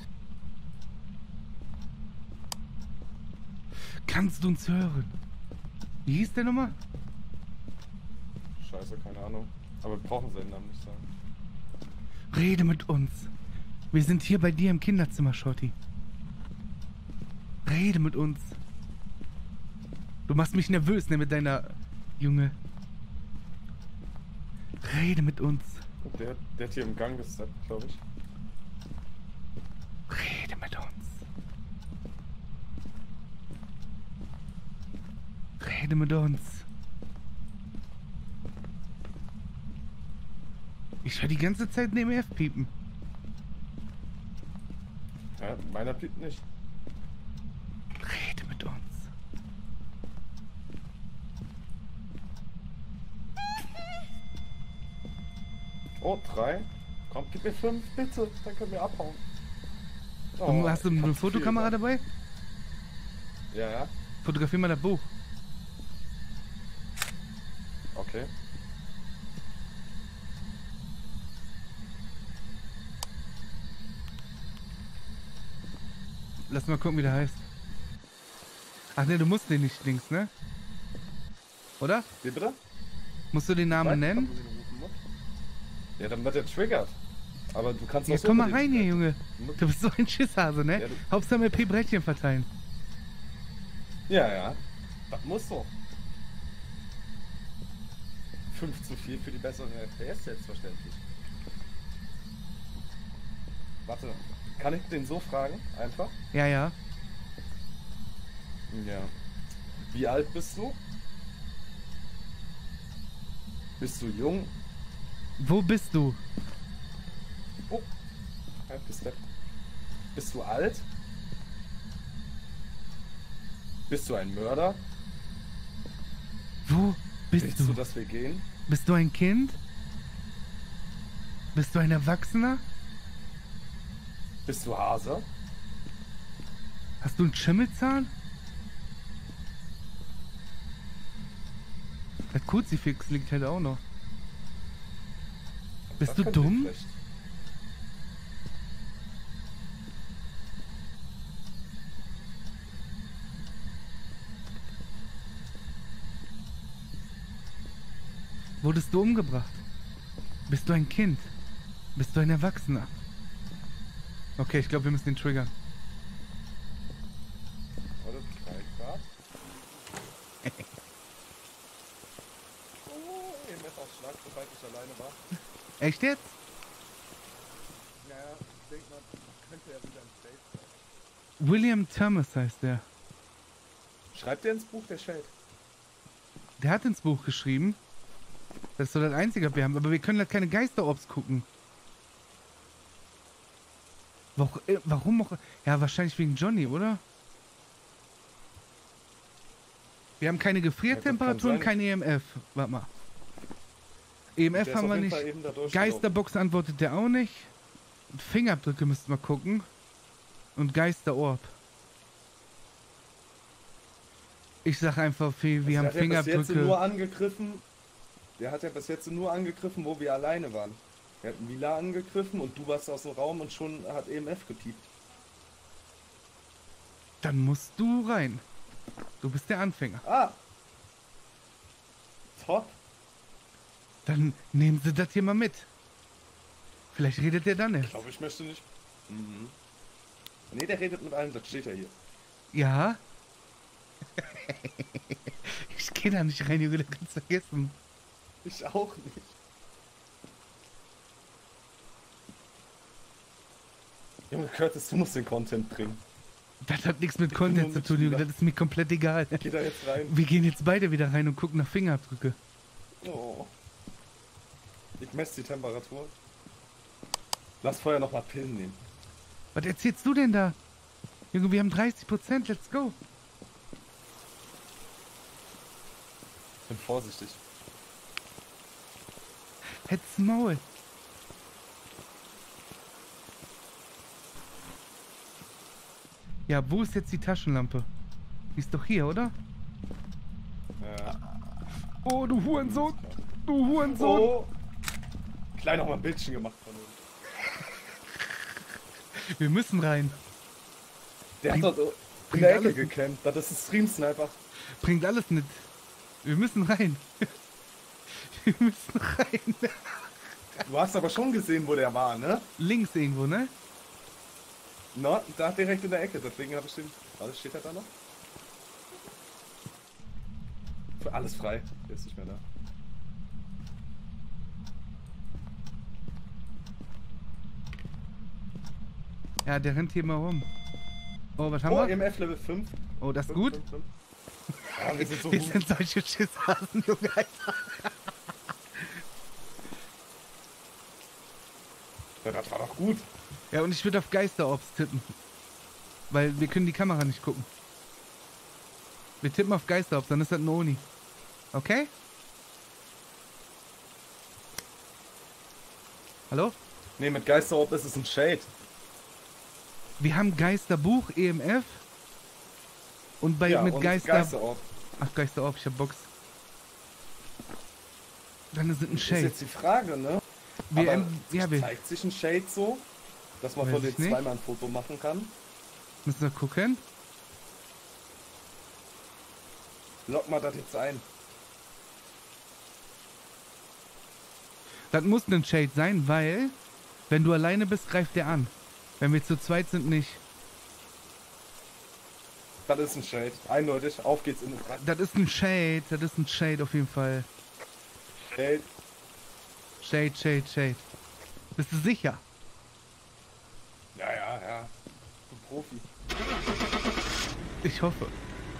Kannst du uns hören? Wie hieß der nochmal? Scheiße, keine Ahnung. Aber wir brauchen seinen Namen nicht sagen. Rede mit uns. Wir sind hier bei dir im Kinderzimmer, Shorty. Rede mit uns. Du machst mich nervös, ne, mit deiner... Junge. Rede mit uns. Und der, der hat hier im Gang gesteppt, glaube ich. Rede mit uns. Rede mit uns. Ich höre die ganze Zeit neben F piepen. Ja, meiner piept nicht. Rede mit uns. Oh, drei. Komm, gib mir fünf, bitte. Dann können wir abhauen. Und hast du ich hab eine zu viel Fotokamera gemacht. dabei? Ja, ja. Fotografier mal das Buch. Okay. Lass mal gucken, wie der heißt. Ach ne, du musst den nicht links, ne? Oder? Wie bitte? Musst du den Namen Weiß, nennen? ob du den rufen musst. Ja, dann wird er triggert. Aber du kannst auch Jetzt so komm mal mit dem rein hier, sprechen. Junge. Du Du bist so ein Schisshase, ne? Ja, du- Hauptsache M P Brettchen verteilen. Ja, ja. Das muss so. fünf zu vier für die besseren F P S selbstverständlich. Warte, kann ich den so fragen? Einfach? Ja, ja. Ja. Wie alt bist du? Bist du jung? Wo bist du? Oh, ja, bist, du, bist du alt? Bist du ein Mörder? Wo bist Willst du? du, dass wir gehen? Bist du ein Kind? Bist du ein Erwachsener? Bist du Hase? Hast du einen Schimmelzahn? Das Kruzifix liegt halt auch noch. Bist Das du könnte dumm? vielleicht- Wurdest du umgebracht? Bist du ein Kind? Bist du ein Erwachsener? Okay, ich glaube, wir müssen den triggern. Warte, drei Grad. Oh, E M F-Ausschlag, sobald ich alleine war. Echt jetzt? Naja, ich denke mal, könnte ja wieder ein Shade sein. William Thomas heißt der. Schreibt der ins Buch, der Shade? Der hat ins Buch geschrieben. Das ist so das Einzige, was wir haben. Aber wir können halt keine Geisterorbs gucken. Warum, äh, warum auch? Ja, wahrscheinlich wegen Johnny, oder? Wir haben keine Gefriertemperaturen, Ja, kein E M F. Warte mal. E M F Der ist haben auf wir jeden nicht. Fall eben da durchgelaufen. Geisterbox antwortet der auch nicht. Fingerabdrücke müssten wir gucken. Und Geisterorb. Ich sag einfach, wir, wir Also haben der hat ja bis jetzt Fingerabdrücke. nur angegriffen. Der hat ja bis jetzt nur angegriffen, wo wir alleine waren. Er hat Mila angegriffen und du warst aus dem Raum und schon hat E M F gepiept. Dann musst du rein. Du bist der Anfänger. Ah! Top! Dann nehmen Sie das hier mal mit. Vielleicht redet der dann Ich nicht. glaube, ich möchte nicht. Mhm. Nee, der redet mit allen, das steht ja hier. Ja? Ich gehe da nicht rein, Junge, da kannst du vergessen. Ich auch nicht. Junge, Curtis, du musst den Content bringen. Das hat nichts mit Ich bin Content nur zu tun, Junge, Mitspieler. das ist mir komplett egal. Geh da jetzt rein. Wir gehen jetzt beide wieder rein und gucken nach Fingerabdrücke. Oh. Ich messe die Temperatur. Lass vorher noch mal Pillen nehmen. Was erzählst du denn da? Junge, wir haben dreißig Prozent, let's go. Bin vorsichtig. Hätt's Maul. Ja, wo ist jetzt die Taschenlampe? Die ist doch hier, oder? Ja. Oh, du Hurensohn! Du Hurensohn! Oh! Klein noch mal ein Bildchen gemacht von uns. Wir müssen rein. Der hat Bringt- dort in bringt der Ecke alles- gecampt. Das ist ein Stream-Sniper. Bringt alles mit. Wir müssen rein. Wir müssen rein. Du hast aber schon gesehen, wo der war, ne? Links irgendwo, ne? Na, da direkt in der Ecke. Deswegen habe ich den... Warte, steht er da noch? Für alles frei. Der ist nicht mehr da. Ja, der rennt hier mal rum. Oh, was haben Oh, wir? E M F Level fünf. Oh, das ist Fünf, gut. fünf, fünf. Ja, wir sind so Wir gut. sind solche Schisshasen, Junge, Alter. Ja, das war doch gut. Ja, und ich würde auf Geisterorbs tippen. Weil wir können die Kamera nicht gucken. Wir tippen auf Geisterorbs, dann ist das ein Oni. Okay? Hallo? Ne, mit Geisterorb ist es ein Shade. Wir haben Geisterbuch, E M F. Und bei Ja, mit und Geister... Geisterorb. Ach, Geisterorb, ich hab Box. Dann ist es ein Ist Shade. jetzt die Frage, ne? Wir, Aber ähm, ja, wir zeigt sich ein Shade so, dass man Weiß von ich den nicht. zweimal ein Foto machen kann? müssen wir gucken. Lock mal das jetzt ein. Das muss ein Shade sein, weil, wenn du alleine bist, greift der an. Wenn wir zu zweit sind, nicht. Das ist ein Shade. Eindeutig. Auf geht's in den Brand. Das ist ein Shade, das ist ein Shade auf jeden Fall. Shade. Shade, Shade, Shade. Bist du sicher? Ja, ja, ja. Du Profi. Ich hoffe.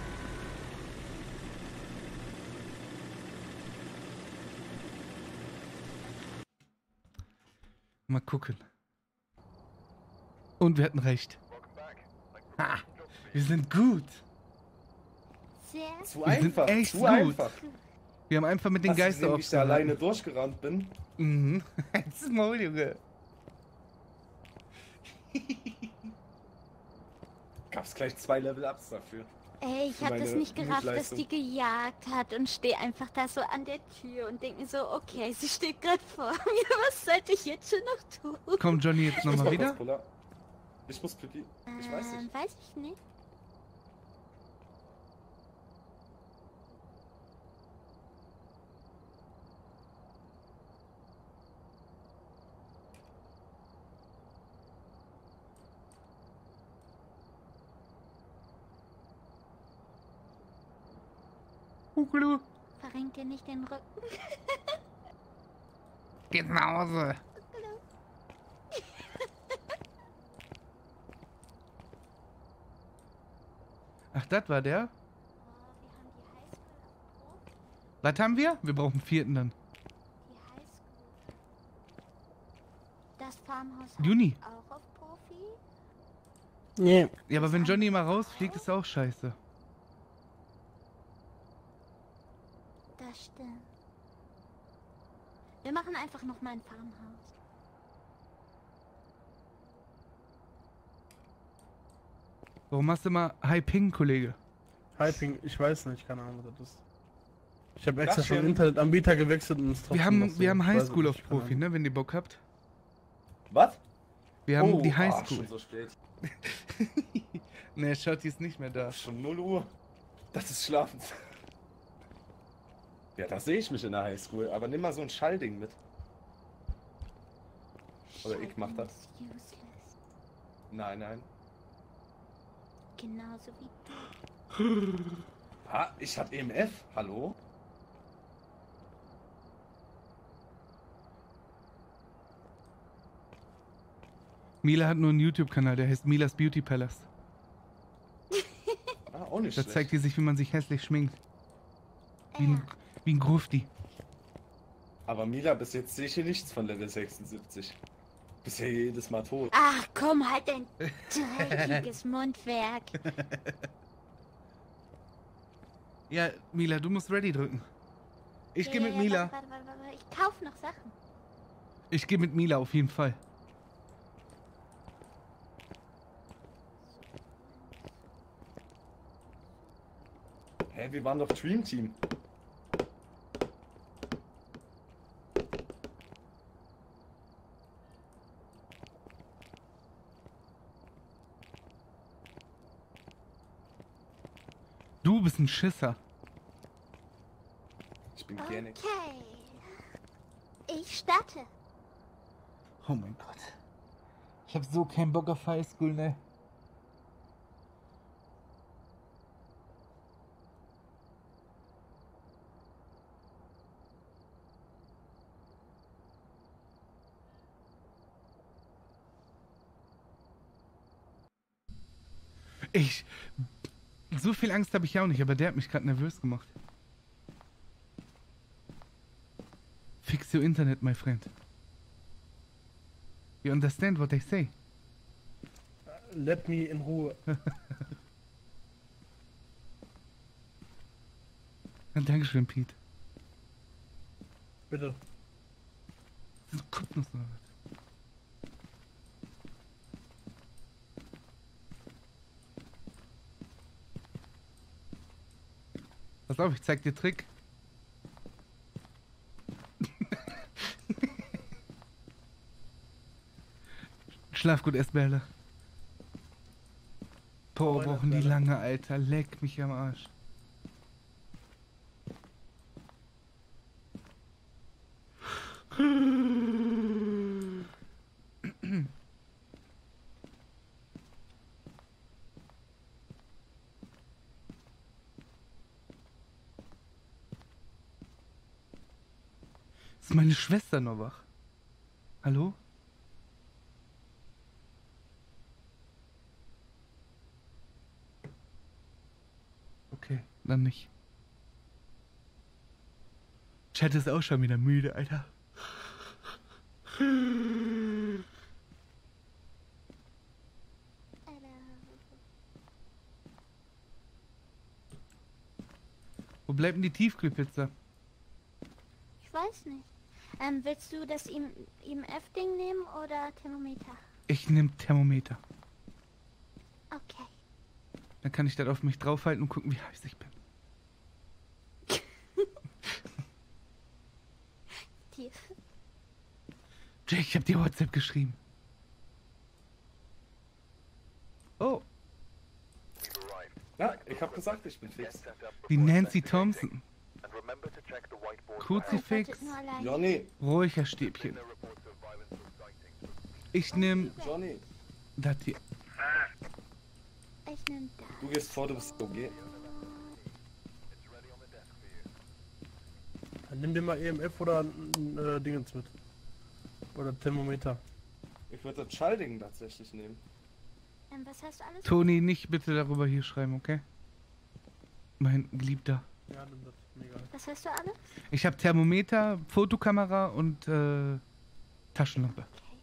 Mal gucken. Und wir hatten recht. Ha, wir sind gut. Sehr Zu Wir einfach. sind echt zu gut. einfach. Wir haben einfach mit den Hast du gesehen, wie Geisterorbs ich da alleine durchgerannt bin? Mhm. Das ist Maul, Junge. Gab's gleich zwei Level-Ups dafür. Ey, ich Für hab das meine nicht gerafft, dass Mutleistung. die gejagt hat und stehe einfach da so an der Tür und denke mir so, okay, sie steht gerade vor mir, was sollte ich jetzt schon noch tun? Komm, Johnny, jetzt Ich muss nochmal mal wieder. kurz, Polar. Ich muss pipi. Ich weiß Ähm, nicht. weiß ich nicht. Hukulu. Verrenkt dir nicht den Rücken. Geht nach Hause. das war der? Was haben wir? Wir brauchen einen vierten dann. Die Highschool. Das Farmhaus Juni. hat auch auf Profi. Nee. Ja, aber wenn Johnny mal rausfliegt, ist auch scheiße. Das stimmt. Wir machen einfach noch mal ein Farmhaus. Warum hast du mal High Ping, Kollege? Hyping, ich weiß nicht, keine Ahnung, was das ist. Ich habe extra Das schon hier- Internetanbieter gewechselt und es trotzdem Wir haben, noch so. wir haben Ich weiß es Highschool nicht, auf keine Profi, Ahnung. ne, wenn ihr Bock habt. Was? Wir haben Oh, die ah, Highschool. schon so spät. Ne, Schotti ist nicht mehr da. Schon null Uhr. Das ist schlafen. Ja, da sehe ich mich in der Highschool, aber nimm mal so ein Schallding mit. Oder ich mach das. Ist useless. Nein, nein. Genauso wie du. Ah, ich hab E M F. Hallo? Mila hat nur einen YouTube-Kanal, der heißt Milas Beauty Palace. Ah, auch nicht Da schlecht. zeigt die sich, wie man sich hässlich schminkt. Wie ein, wie ein Grufti. Aber Mila, bis jetzt sehe ich hier nichts von Level sechsundsiebzig. Bisher jedes Mal tot. Ach komm, halt dein dreckiges Mundwerk. Ja, Mila, du musst ready drücken. Ich Ja, gehe ja, mit ja, Mila. Warte, warte, warte, warte. Ich kauf noch Sachen. Ich gehe mit Mila auf jeden Fall. Hä, wir waren doch Dream Team. Du bist ein Schisser. Ich bin gerne. Okay. Ich starte. Oh mein Gott. Ich hab so keinen Bock auf Highschool, ne? Ich... So viel Angst habe ich ja auch nicht, aber der hat mich gerade nervös gemacht. Fix your internet, my friend. You understand what I say? Let me in Ruhe. Dankeschön, Pete. Bitte. Das ist Kopfnuss oder was? Pass auf, ich zeig dir Trick. Schlaf gut, Esmeralda. Boah, Moin, brauchen die Esmeralda. lange, Alter. Leck mich am Arsch. Ist meine Schwester noch wach? Hallo? Okay, dann nicht. Chat ist auch schon wieder müde, Alter. Wo bleibt denn die Tiefkühlpizza? Ich weiß nicht. Ähm, willst du das I M F-Ding nehmen oder Thermometer? Ich nehme Thermometer. Okay. Dann kann ich das auf mich draufhalten und gucken, wie heiß ich bin. Tief. Jake, ich hab dir WhatsApp geschrieben. Oh, Ja, ich hab gesagt, ich bin fix. die Nancy Thompson. Kruzifix, Wollte nur allein. Johnny, Räucherstäbchen. Stäbchen. Ich nehm Johnny, das hier. Ich nehm das. du gehst vor, du bist okay. Dann nimm dir mal E M F oder ein äh, Dingens mit. Oder Thermometer. Ich würde das Schallding tatsächlich nehmen. Ähm, was hast du alles? Toni, nicht bitte darüber hier schreiben, okay? mein Geliebter. Ja, nimm das. Mega. Was hast du alles? Ich habe Thermometer, Fotokamera und äh, Taschenlampe. Okay.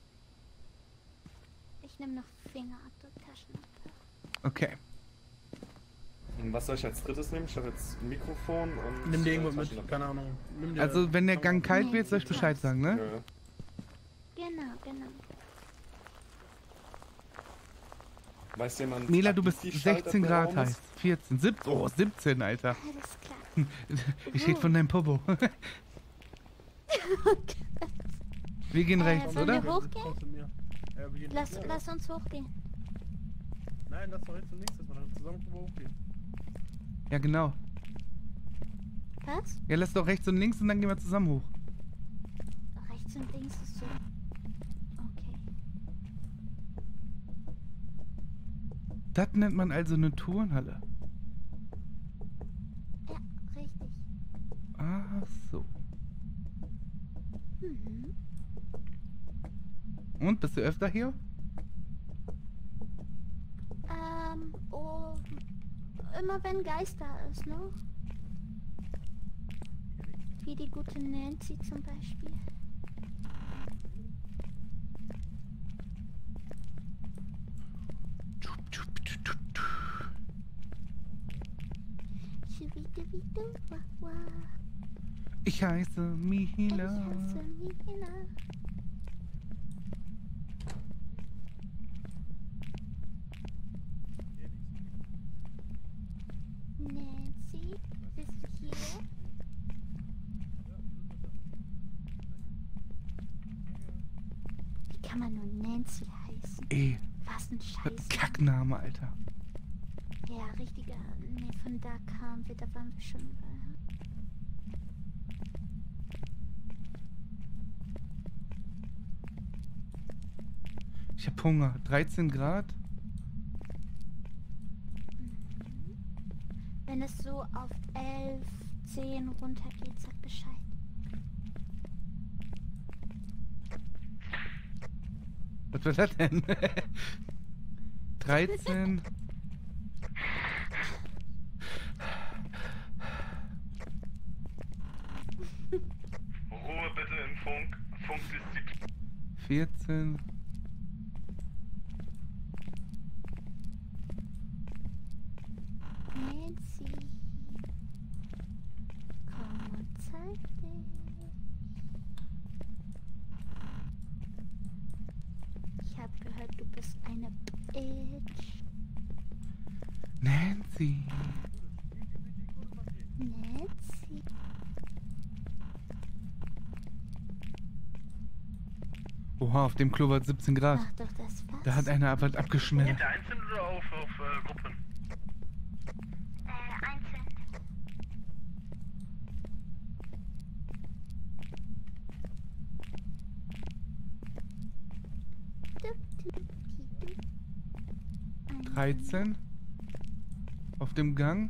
Ich nehme noch Fingerabdruck, Taschenlampe. Okay. Und was soll ich als drittes nehmen? Ich habe jetzt ein Mikrofon und... Nimm dir äh, irgendwas mit, Taschenlampe. keine Ahnung. Nimm dir Also wenn der Gang kalt Nee, wird, soll ich Bescheid sagen, ne? Ja, ja. Genau, genau. Weiß jemand... Mila, du ab bist wie viel Schalter sechzehn der Grad Raum heiß. ist? vierzehn, siebzehn, oh, siebzehn, Alter. Alles klar. Ich rede von deinem Popo. Wir gehen Äh, rechts, sollen oder? wir hochgehen? Komm zu mir. Ja, wir gehen Lass, ja. lass uns hochgehen. Nein, lass doch rechts und links, dass wir dann zusammen drüber hochgehen. Ja, genau. Was? Ja, lass doch rechts und links und dann gehen wir zusammen hoch. Rechts und links ist so. Okay. Das nennt man also eine Turnhalle. Ja, richtig. Ach so. Mhm. Und, bist du öfter hier? Ähm, oh. Immer wenn Geist da ist, ne? Wie die gute Nancy zum Beispiel. Ich heiße Ich Mila. hasse Mila. Nancy, bist du hier? Wie kann man nur Nancy heißen? Ey, Was ein Scheiß. Kackname, Alter. Ja, richtiger. Nee, von da kamen wir, da waren wir schon überall. Ich hab Hunger. dreizehn Grad? Wenn es so auf elf, zehn runtergeht, sag Bescheid. Was war das denn? dreizehn. Ruhe bitte im Funk. Funkdisziplin. vierzehn. Nancy, komm und zeig dich. Ich hab gehört, du bist eine Bitch. Nancy. Nancy. Oha, auf dem Klo war siebzehn Grad. Mach doch das Fass. Da hat einer was abgeschmettert. Geht der einzeln oder auf, auf äh, Gruppen? Äh, einzeln. dreizehn. Auf dem Gang.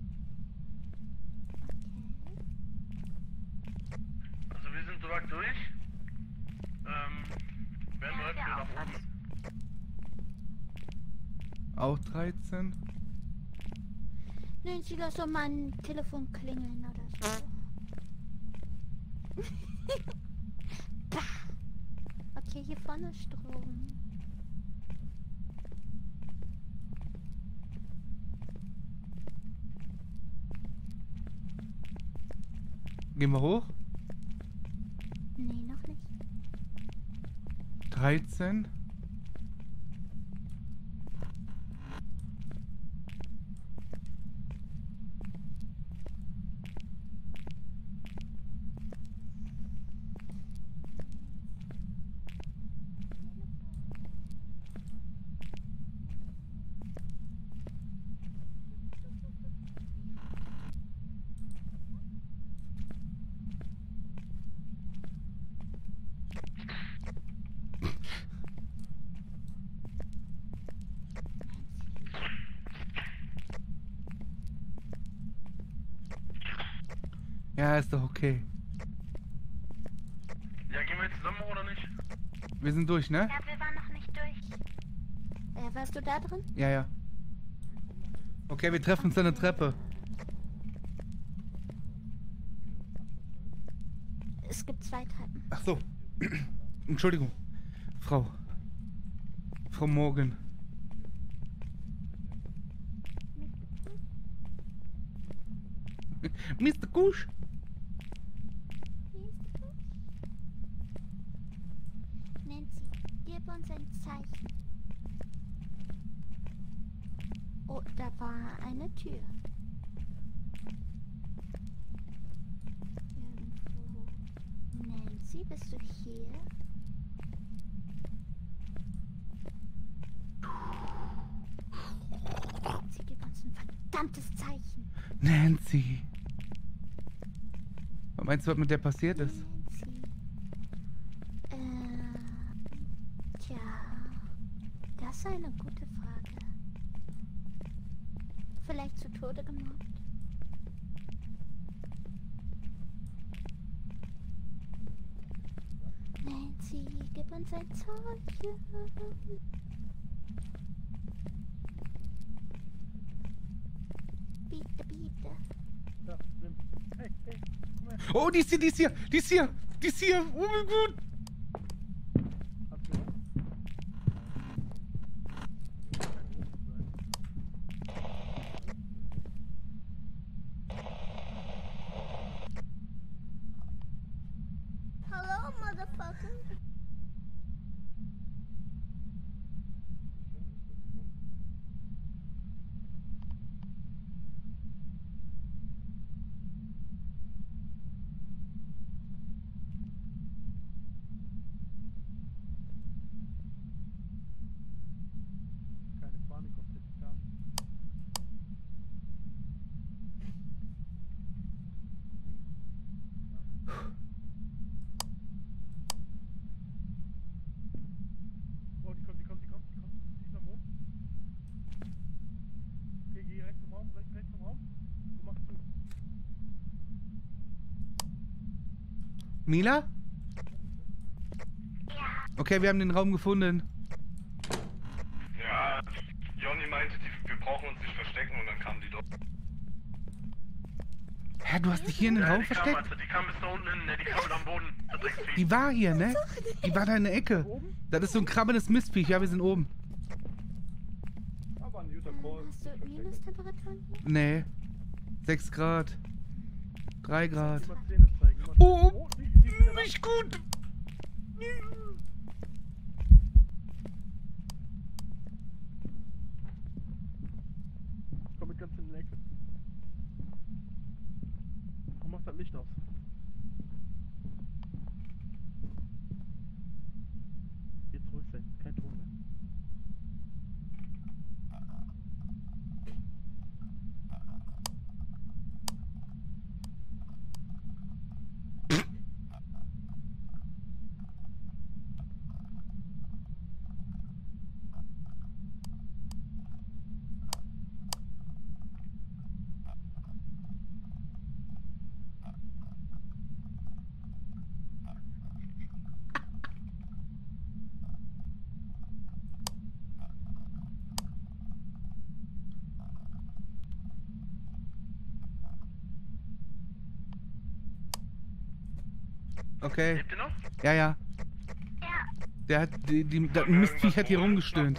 Also wir sind soweit durch. Ähm, werden wir Ja, heute wir nach oben. Auch dreizehn. Nancy, lass doch mal ein Telefon klingeln oder so. Pah. Okay, hier vorne ist Strom. Gehen wir hoch. Nee, noch nicht. dreizehn. Ja, ist doch okay. Ja, gehen wir jetzt zusammen hoch oder nicht? Wir sind durch, ne? Ja, wir waren noch nicht durch. Äh, warst du da drin? Ja, ja. Okay, wir treffen uns an der Treppe. so. Entschuldigung. Frau. Frau Morgan. Mister Kusch? Nancy, gib uns ein Zeichen. Oh, da war eine Tür. Irgendwo. Nancy, bist du hier? Nancy, gib uns ein verdammtes Zeichen. Nancy. Was meinst du, was mit der passiert ist? Nancy. Äh, tja, das ist eine gute Frage. Vielleicht zu Tode gemobbt? Nancy, gib uns ein Zeichen. Bitte, bitte. Ja, nimm. Hey, hey, komm her. Oh, die ist hier, die ist hier, die ist hier, die ist hier. Oh mein Gott. Hast du was? Hello, motherfucker. Keine Panik auf der Titanic. Oh, die kommt, die kommt, die kommt, die kommt. Die ist am Boden. Okay, geh rechts im Raum, rechts, rechts im Raum. Du machst zu. Mila? Ja, Okay, wir haben den Raum gefunden. Ja, Johnny meinte, die, wir brauchen uns nicht verstecken und dann kamen die doch. Hä, du hast dich hier in den Ja, Raum die kam, versteckt? also, die kam bis da unten hin, ne, die kam mit am Boden. Das Drecksvieh. Die war hier, ne? Die war da in der Ecke. Das ist so ein krabbendes Mistviech. Ja, wir sind oben. Aber ein guter Ähm, Call. hast du Minustemperaturen hier? Nee. sechs Grad. drei Grad. Immer Zähne zeigen. Immer Oh, oh die, die ist wieder da. nicht gut. Ich komm mit ganz in die Ecke. Und mach das Licht aus. Jetzt ruhig sein, kein Ton mehr. Okay. Lebt ihr noch? Ja, ja. Der hat, die, die, das Mistviech hat hier rumgestöhnt.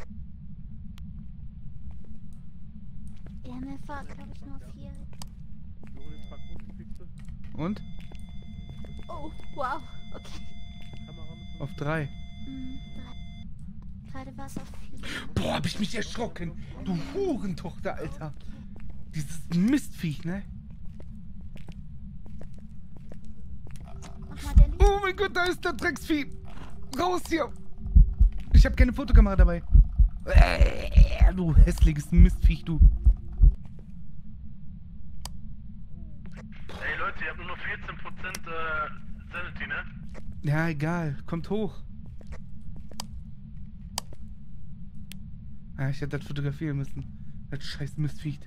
Ja, mir war, glaube ich, nur vier. Wir holen jetzt ein paar Kruzifixe. Und? Oh, wow. Okay. Kamera müssen wir. Auf drei. Hm, drei. Gerade war es auf vier. Boah, hab ich mich erschrocken. Du Hurentochter, Alter. Dieses Mistviech, ne? Mach mal der Licht. Oh mein Gott, da ist der Drecksvieh. Raus hier. Ich habe keine Fotokamera dabei. Äh, du hässliches Mistviech, du. Ey Leute, ihr habt nur noch vierzehn Prozent äh, Sanity, ne? Ja, egal. Kommt hoch. Ah, ich hätte das fotografieren müssen. Das scheiß Mistviech.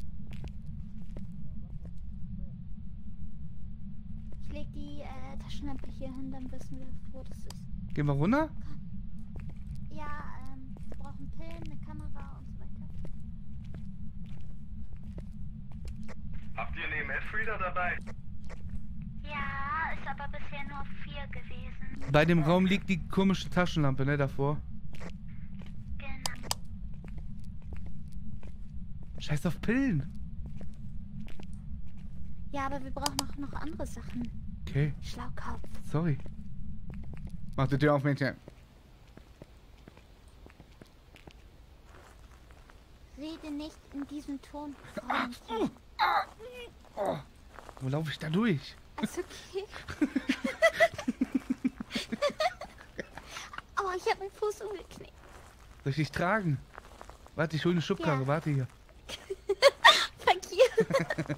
Ich leg die äh, Taschenlampe hier hin, dann wissen wir, wo das ist. Gehen wir runter? Ja, ähm, wir brauchen Pillen, eine Kamera und so weiter. Habt ihr einen E M F-Reader dabei? Ja, ist aber bisher nur vier gewesen. Bei dem Raum liegt die komische Taschenlampe, ne, davor. Genau. Scheiß auf Pillen. Ja, aber wir brauchen auch noch andere Sachen. Okay, Schlaukopf. sorry. Mach die Tür auf, Mädchen. Rede nicht in diesem Ton. Freundchen. Wo laufe ich da durch? Ist okay. Oh, ich hab meinen Fuß umgeknickt. Soll ich dich tragen? Warte, ich hole eine Schubkarre, Ja. warte hier. Fuck you.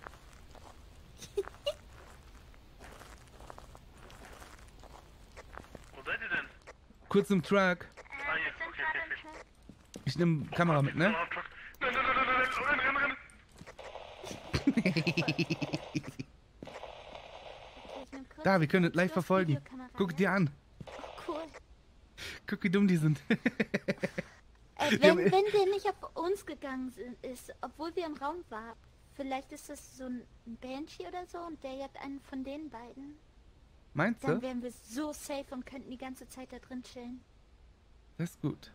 Wo seid ihr denn? Kurz im Truck. Äh, Ah, wir hier, sind okay, gerade okay, im Truck. Ich nehme Kamera mit, ne? Nein, nein, nein, nein, nein, renn, renn, renn. Okay, ich nehm kurz Da, wir können es die live verfolgen. Videokamera, Guck ja? dir an. Oh, cool. Guck, wie dumm die sind. Äh, Ja, wenn, aber- wenn der nicht auf uns gegangen sind, ist, obwohl wir im Raum waren, vielleicht ist das so ein Banshee oder so und der jagt einen von den beiden. Meinst Dann du? wären wir so safe und könnten die ganze Zeit da drin chillen. Das ist gut.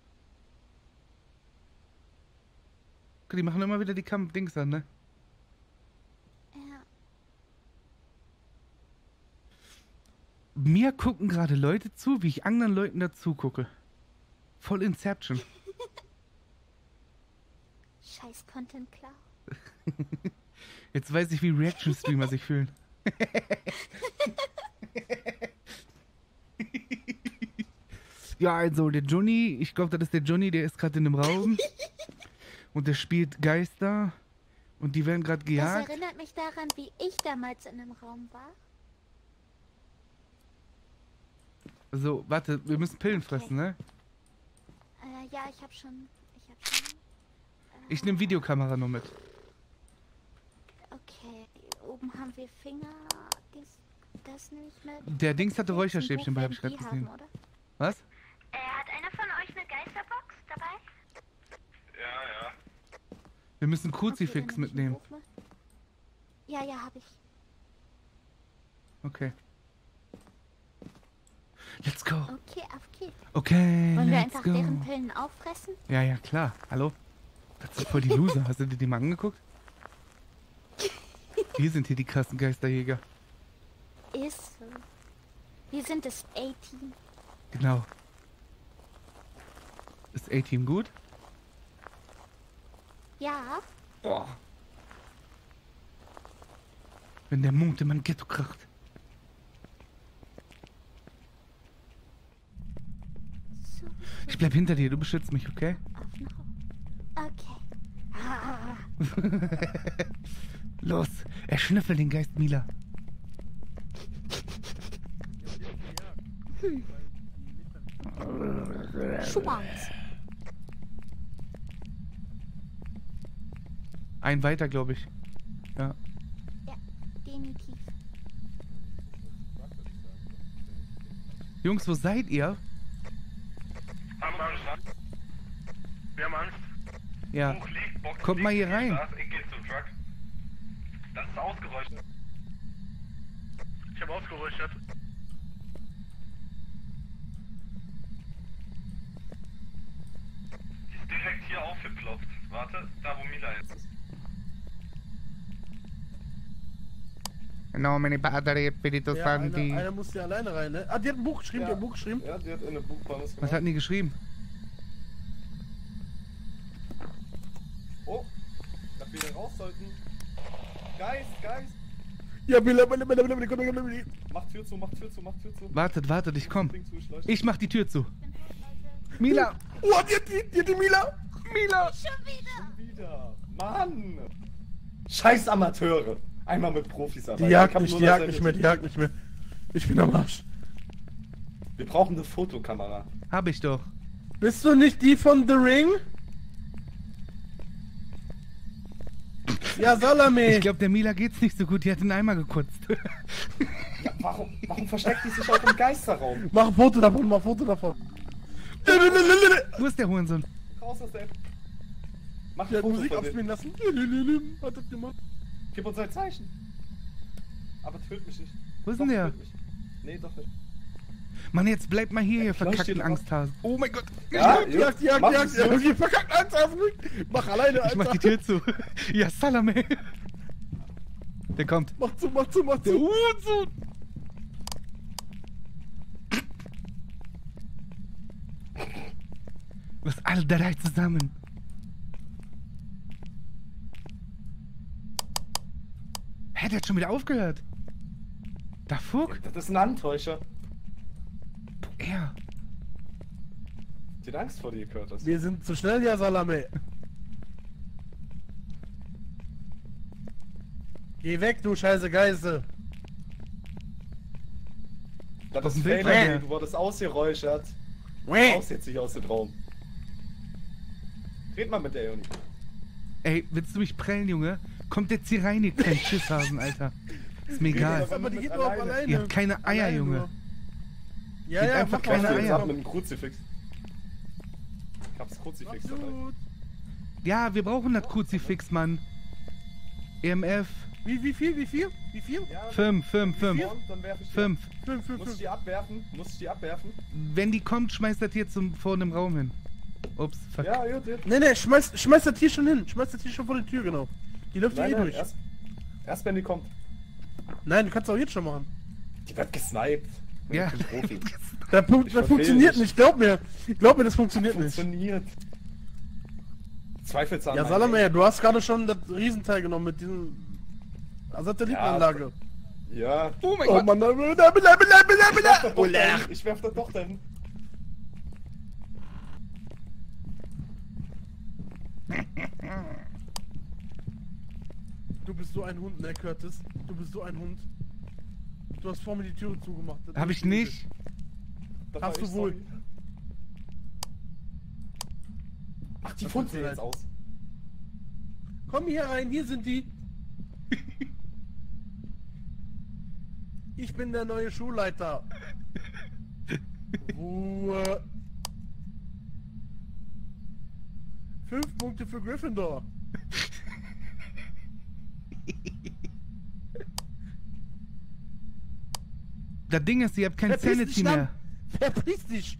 Guck, die machen immer wieder die Kamp-Dings an, ne? Ja. Mir gucken gerade Leute zu, wie ich anderen Leuten dazu gucke. Voll Inception. Scheiß Content klar. Jetzt weiß ich, wie Reaction-Streamer sich fühlen. Ja, also der Johnny, ich glaube, das ist der Johnny, der ist gerade in dem Raum. Und der spielt Geister. Und die werden gerade Das gejagt. erinnert mich daran, wie ich damals in dem Raum war. So, warte, wir müssen Pillen Okay. fressen, ne? Äh, ja, ich hab schon. Ich hab schon. Äh, Ich nehme Videokamera nur mit. Okay, oben haben wir Finger. Dies, das nehme ich mit. Der Dings hatte Okay, Räucherstäbchen zum bei, Glück hab ich gerade werden die gesehen. haben, oder? Was? Äh, hat einer von euch eine Geisterbox dabei? Ja, ja. Wir müssen Okay, Kruzifix dann nehm ich ein mitnehmen. Buch mit. Ja, ja, hab ich. Okay. Let's go. Okay, auf geht's. Okay, Wollen wir let's einfach go. deren Pillen auffressen? Ja, ja, klar. Hallo? Das sind voll die Loser. Hast du dir die mal angeguckt? Wir sind hier die krassen Geisterjäger. Ist so. Wir sind das A-Team. Genau. Ist A-Team gut? Ja, Boah. Wenn der Mond in mein Ghetto kracht. so. Ich bleib hinter dir, du beschützt mich, okay? Auf noch. Okay. Ah, Los, erschnüffel den Geist Mila. Schwanz. Ein weiter, glaube ich. Ja. Definitiv. Jungs, wo seid ihr? Haben wir Angst? Wir haben Angst. Ja. Buch liegt, Box Kommt liegt, mal hier viel rein. Spaß, ich geh zum Truck. Das ist ausgeräuchert. Ich habe ausgeräuchert. Die ist direkt hier aufgeploppt. Warte, da wo Mila jetzt ist. No, many Padre Espiritu Ja, einer, einer muss ja alleine rein, ne? Ah, die hat ein Buch geschrieben, Ja. die hat ein Buch geschrieben. Ja, die hat eine Buchbandes Was gemacht. hatten die geschrieben? Oh, dass wir hier raus sollten. Geist, Geist. Ja, Billa, Billa, Billa, Billa, Billa, Billa, Billa. Mach Tür zu, mach Tür zu, mach Tür zu. Wartet, wartet, ich komm. Ding zu, ich leuchte. Ich mach die Tür zu. Mila! Oh, die hat die, die hat die Mila. Mila! Schon wieder. Wieder. Mann. Scheiß Amateure. Einmal mit Profis arbeiten. Die Ich jagt hab nicht, nur die das jagt nicht Ende. mehr, die jagt nicht mehr. Ich bin am Arsch. Wir brauchen eine Fotokamera. Hab ich doch. Bist du nicht die von The Ring? Ja, Salame. Ich glaube, der Mila geht's nicht so gut. Die hat den Eimer gekotzt. Ja, warum, warum versteckt die sich auch im Geisterraum? Mach ein Foto davon, mach ein Foto davon. Wo ist der Hurensohn? Raus aus der. Mach Die ein hat Foto Musik von aufspielen dir. lassen. Hat das gemacht. Gib uns ein Zeichen. aber töt mich nicht. Wo ist Doch, denn der? töt mich. Nee, doch nicht. Mann, jetzt bleib mal hier, ihr Vielleicht verkackten steht noch- Angsthasen. Oh mein Gott. Ja, Jagd, Jagd, Jagd, mach Jagd, es so. Jagd. Wir verkacken eins auf mich. Mach alleine, Ich mach Alter. die Tür zu. Ja, Salame. Der kommt. Mach zu, mach zu, mach Der zu. Hurensohn. Was alle drei zusammen. Hä, der hat schon wieder aufgehört. Da Fuck? Das ist ein Antäuscher. Er. Die hat Angst vor dir, Curtis. Wir sind zu schnell, ja, Salame. Geh weg, du scheiße Geißel. Das Auf ist dem Bild Fehler, war der. du wurdest ausgeräuchert. Raus jetzt nicht aus dem Raum. Red mal mit der Juni. Ey, willst du mich prellen, Junge? Kommt jetzt hier rein, ihr kleinen Schisshasen, Alter. Ist mir egal. Aber die geht nur auf Alleine. alleine. Ihr habt keine Eier, Alleine Junge. nur. Ja, Geht ja, einfach mach keine mal, Jetzt Eier. ab mit dem Kruzifix. Ich hab's Kruzifix dabei. Gut. Ja, wir brauchen das Kruzifix, Mann. E M F. Wie, wie viel, wie viel, wie viel? Ja, Fünf, fünf, fünf. und dann werf ich die Fünf. Fünf, fünf, Muss ich fünf. die abwerfen? Muss ich die abwerfen? Wenn die kommt, schmeißt das hier zum vorne im Raum hin. Ups, fuck. Ja, gut, gut. Nee, nee, schmeiß, schmeiß das hier schon hin. Schmeiß das hier schon vor die Tür, genau. Die läuft ja Nein, eh nein, durch. erst, erst wenn die kommt. Nein, du kannst auch jetzt schon machen. Die wird gesniped. Ja. Ich bin Profi. Der Punkt, Ich das verfehle funktioniert dich. nicht, glaub mir. Glaub mir, das funktioniert nicht. Funktioniert. Zweifelst an Ja, meinem Salame, Aim? du hast gerade schon das Riesenteil genommen mit diesem Satellitenanlage. Ja. Oh mein Oh Gott. Mann, da, da, da, da, da, Ich werf da, das doch dahin. Ich werf das doch dahin. Du bist so ein Hund, ne, Curtis? Du bist so ein Hund. Du hast vor mir die Türe zugemacht. Das Hab ist ich nicht. Das Hast war du ich, wohl. sorry. Ach, die Das funzen tut mir jetzt leid. aus. Komm hier rein, hier sind die. Ich bin der neue Schulleiter. Ruhe. Fünf Punkte für Gryffindor. Das Ding ist, ihr habt kein Verpiss Sanity dich, mehr. Lamm. Verpiss dich.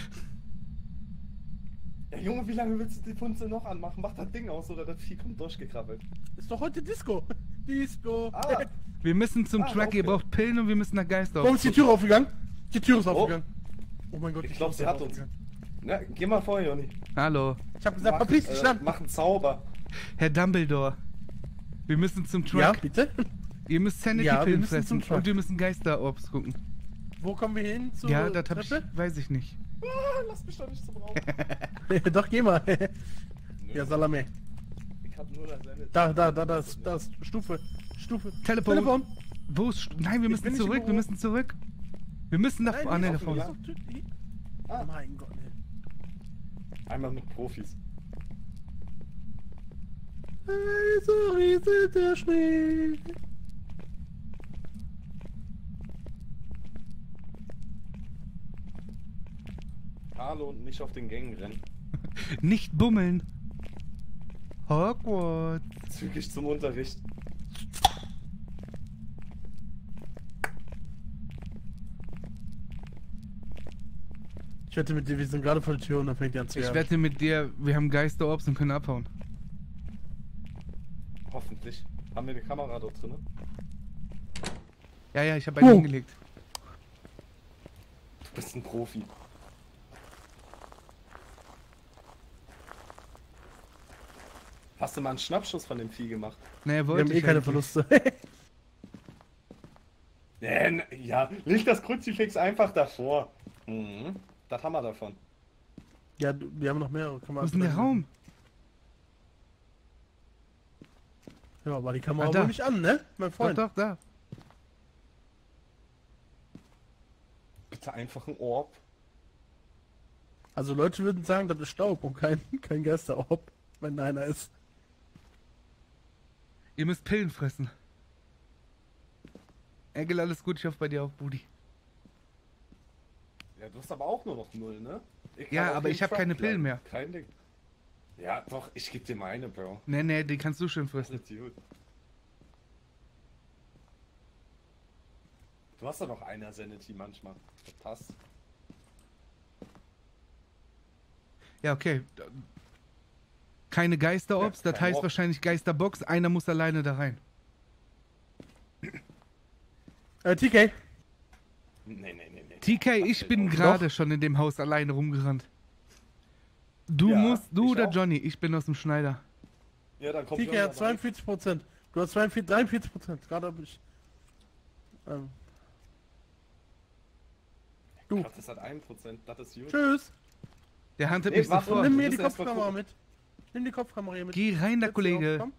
Ja, Junge, wie lange willst du die Funzel noch anmachen? Mach das Ding aus oder das Vieh kommt durchgekrabbelt. Ist doch heute Disco. Disco. Ah, Wir müssen zum Ah, Truck, okay. ihr braucht Pillen und wir müssen nach Geister Warum ist die Tür aufgegangen? Die Tür ist aufgegangen. Oh mein Gott. Ich die glaub, Tür sie ist hat uns. aufgegangen. na, geh mal vor, Joni. Hallo, Ich hab gesagt, Mach, verpiss dich, äh, Lamm. mach einen Zauber. Herr Dumbledore. Wir müssen zum Truck. Ja, bitte? Ihr müsst Ja, wir Sanity-Pillen müssen zum fressen Truck. und wir müssen Geister-Orbs gucken. Wo kommen wir hin? Zur Ja, das hab ich, Treppe? weiß ich nicht. Ah, lass mich doch nicht zum Raum. Doch, geh mal. Ja, Salame. Ich hab nur seine... Da, da, da, das, das, Stufe, Stufe. Telefon. Telefon. Wo ist... St- Nein, wir Ich müssen bin nicht im zurück, wir Büro. müssen zurück. Wir müssen nach... Nein, Ah, ne, die da ist vorne. offen, die ist doch- die- Ah. Mein Gott, ne. Einmal mit Profis. Also rieselt der Schnee. Hallo und nicht auf den Gängen rennen. Nicht bummeln. Hogwarts. Zügig zum Unterricht. Ich wette mit dir, wir sind gerade vor der Tür und dann fängt die an zu Ich jagen. wette mit dir, wir haben Geister-Orbs und können abhauen. Hoffentlich. Haben wir eine Kamera dort drin? Ja, ja, ich habe einen Oh. hingelegt. Du bist ein Profi. Hast du mal einen Schnappschuss von dem Vieh gemacht? Naja, Wir wollte haben eh ich keine eigentlich. Verluste. Ja, n- ja, leg das Kruzifix einfach davor. Mhm. Das haben wir davon. Ja, du, wir haben noch mehrere. Kann man Wo ist denn der Raum? Ja, aber die Kamera Ah, da. wohl nicht an, ne? Mein Doch, Freund. doch, da. Bitte einfach ein Orb. Also Leute würden sagen, das ist Staub und kein, kein Geisterorb, wenn einer ist. Ihr müsst Pillen fressen. Engel, alles gut, ich hoffe bei dir auch, Budi. Ja, du hast aber auch nur noch null, ne? Ich Ja, kann auf aber jeden ich hab Truck keine Pillen bleiben. mehr. Kein Ding. Ja, doch, ich geb dir meine, Bro. Nee, nee, die kannst du schön fressen. Alles gut. Du hast doch noch einer Sanity manchmal. Das passt. Ja, okay. Keine Geisterops, Ja, das kein heißt Rock. wahrscheinlich Geisterbox. Einer muss alleine da rein. Äh, T K. Nee, nee, nee, nee. T K, Das ich fällt bin auf. gerade schon in dem Haus alleine rumgerannt. Du Ja, musst, du ich oder auch. Johnny? Ich bin aus dem Schneider. Ja, dann kommt T K Johnny hat aber zweiundvierzig Prozent. Du hast zweiundvierzig, dreiundvierzig Prozent. Gerade hab ich. Ähm. nicht. Du. Krass, das hat ein Prozent. Das ist gut. Tschüss. Der handelt Nee, mich warte, sofort. nimm Nimm wir mir die müssen erst mal Kopfkamera gucken. mit. Nimm die Kopfkamera hier mit. Geh rein, der Setz sie Kollege. auf, komm.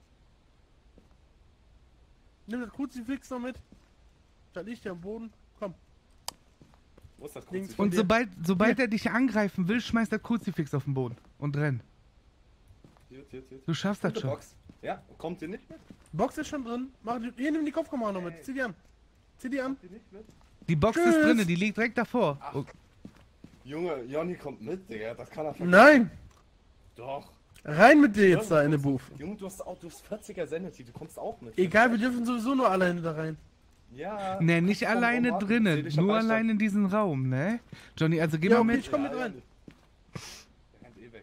Nimm das Kruzifix noch mit. Da liegt der am Boden. Komm. Wo ist das Links Kruzifix? von Und dir. sobald, sobald Hier. er dich angreifen will, schmeißt er Kruzifix auf den Boden und renn. Hier, hier, hier. Du schaffst das Gute schon. Box. Ja, kommt ihr nicht mit? Box ist schon drin. Mach die, hier, nimm die Kopfkamera noch mit. Zieh die an. Zieh die an. Kommt ihr nicht mit? Die Box Tschüss. ist drinne, die liegt direkt davor. Ach. Oh, Junge, Johnny kommt mit, Digga. Das kann er vergessen. Nein. Doch. Rein mit dir jetzt Junge, da in du den hast- Booth. Junge, du hast auch, du hast vierziger Sanity. Du kommst auch mit. Egal, wir dürfen sowieso nur alleine da rein. Ja. ne, nicht komm, alleine komm, komm, drinnen, seh dich am nur Beistand. allein in diesem Raum, ne? Johnny, also geh Ja, mal okay, mit. ich komm mit Ja, rein. ja. Der rennt eh weg.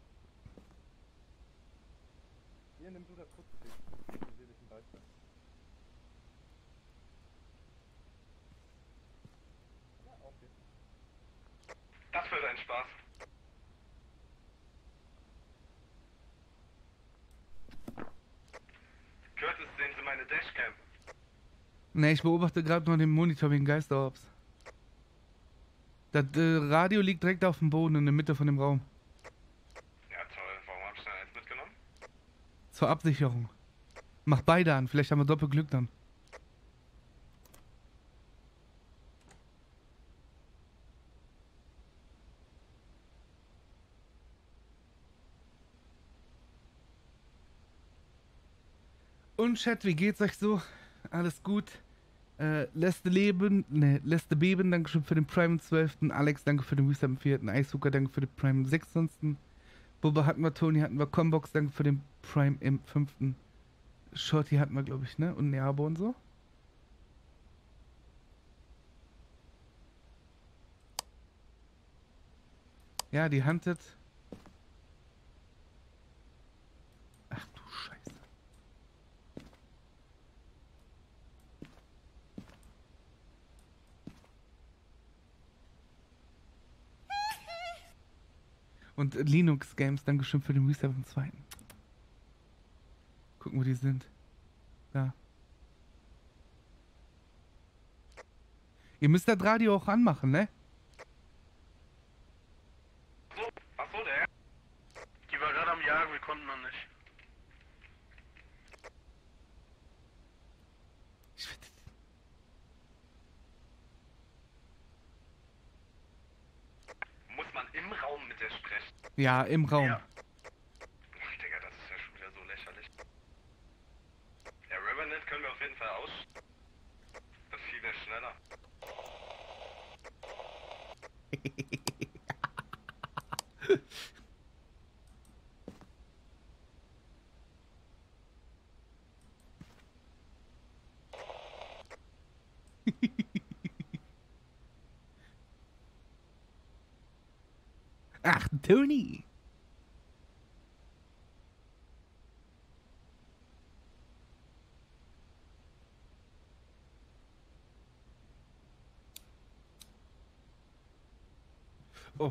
Hier, nimm du das Kruzifix. Ich seh dich im Beistand. Ja, okay. Das wird ein Spaß. Curtis, sehen Sie meine Dashcam? Ne, ich beobachte gerade noch den Monitor wegen Geisterops. Das äh, Radio liegt direkt auf dem Boden in der Mitte von dem Raum. Ja, toll. Warum habe ich denn eins mitgenommen? Zur Absicherung. Mach beide an, vielleicht haben wir doppelt Glück dann. Und Chat, wie geht's euch so? Alles gut? Äh, Leste Leben, ne, Leste Beben, danke schön für den Prime im zwölften Alex, danke für den Reset im vierten Eishuker, danke für den Prime im sechzehnten Bubba hatten wir, Tony hatten wir, Combox, danke für den Prime im fünften Shorty hatten wir, glaube ich, ne? Und Neabo und so. Ja, die Hunted. Ach du Scheiße. Und Linux Games, dankeschön für den Reset im zweiten. Gucken, wo die sind. Da. Ihr müsst das Radio auch anmachen, ne? So, ach so, der. Die war gerade am Jagen, wir konnten noch nicht. Ich will- Muss man im Raum mit der sprechen? Ja, im Raum. Ja. Ach, Digga, das ist ja schon wieder so lächerlich. Der Revenant können wir auf jeden Fall aus. Das Vieh wäre schneller. Ach, Tony. Oh.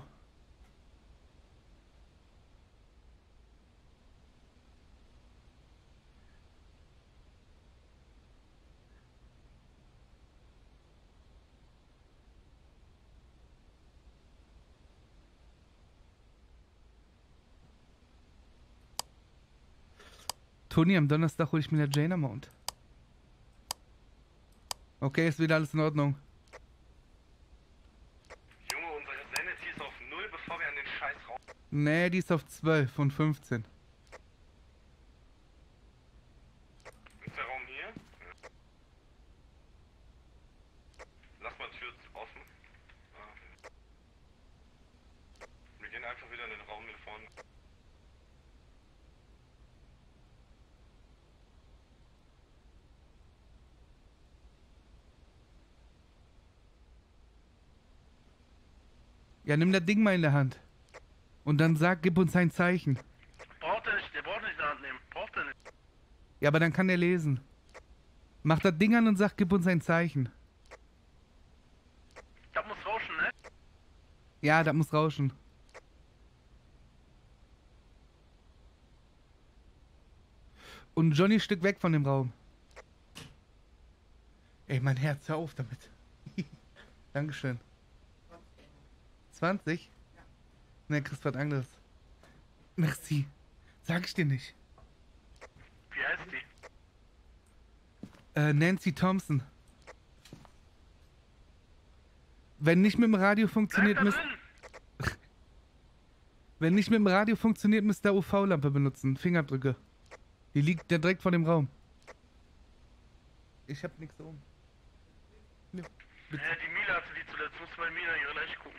Toni, am Donnerstag hole ich mir der Jaina Mount. Okay, ist wieder alles in Ordnung. Junge, unsere Sanity ist auf null, bevor wir an den Scheiß Raum. Nee, die ist auf zwölf von fünfzehn. Ist der Raum hier? Ja. Lass mal Tür offen. Ah, okay. Wir gehen einfach wieder in den Raum hier vorne. Ja, nimm das Ding mal in der Hand. Und dann sag, gib uns ein Zeichen. Braucht er nicht, der braucht nicht in der Hand nehmen. Braucht er nicht. Ja, aber dann kann er lesen. Mach das Ding an und sag, gib uns ein Zeichen. Das muss rauschen, ne? Ja, das muss rauschen. Und Johnny Stück weg von dem Raum. Ey, mein Herz, hör auf damit. Dankeschön. zwanzig? Ja. Ne, kriegst was anderes. Merci. Sag ich dir nicht. Wie heißt die? Äh, Nancy Thompson. Wenn nicht mit dem Radio funktioniert, Bleib müsst... da drin! Wenn nicht mit dem Radio funktioniert, müsst ihr U V-Lampe benutzen. Fingerabdrücke. Die liegt ja direkt vor dem Raum. Ich hab nichts um. Ne, bitte. Ja, die Mila hatte die zuletzt. Muss bei Mila ihre Leiche gucken.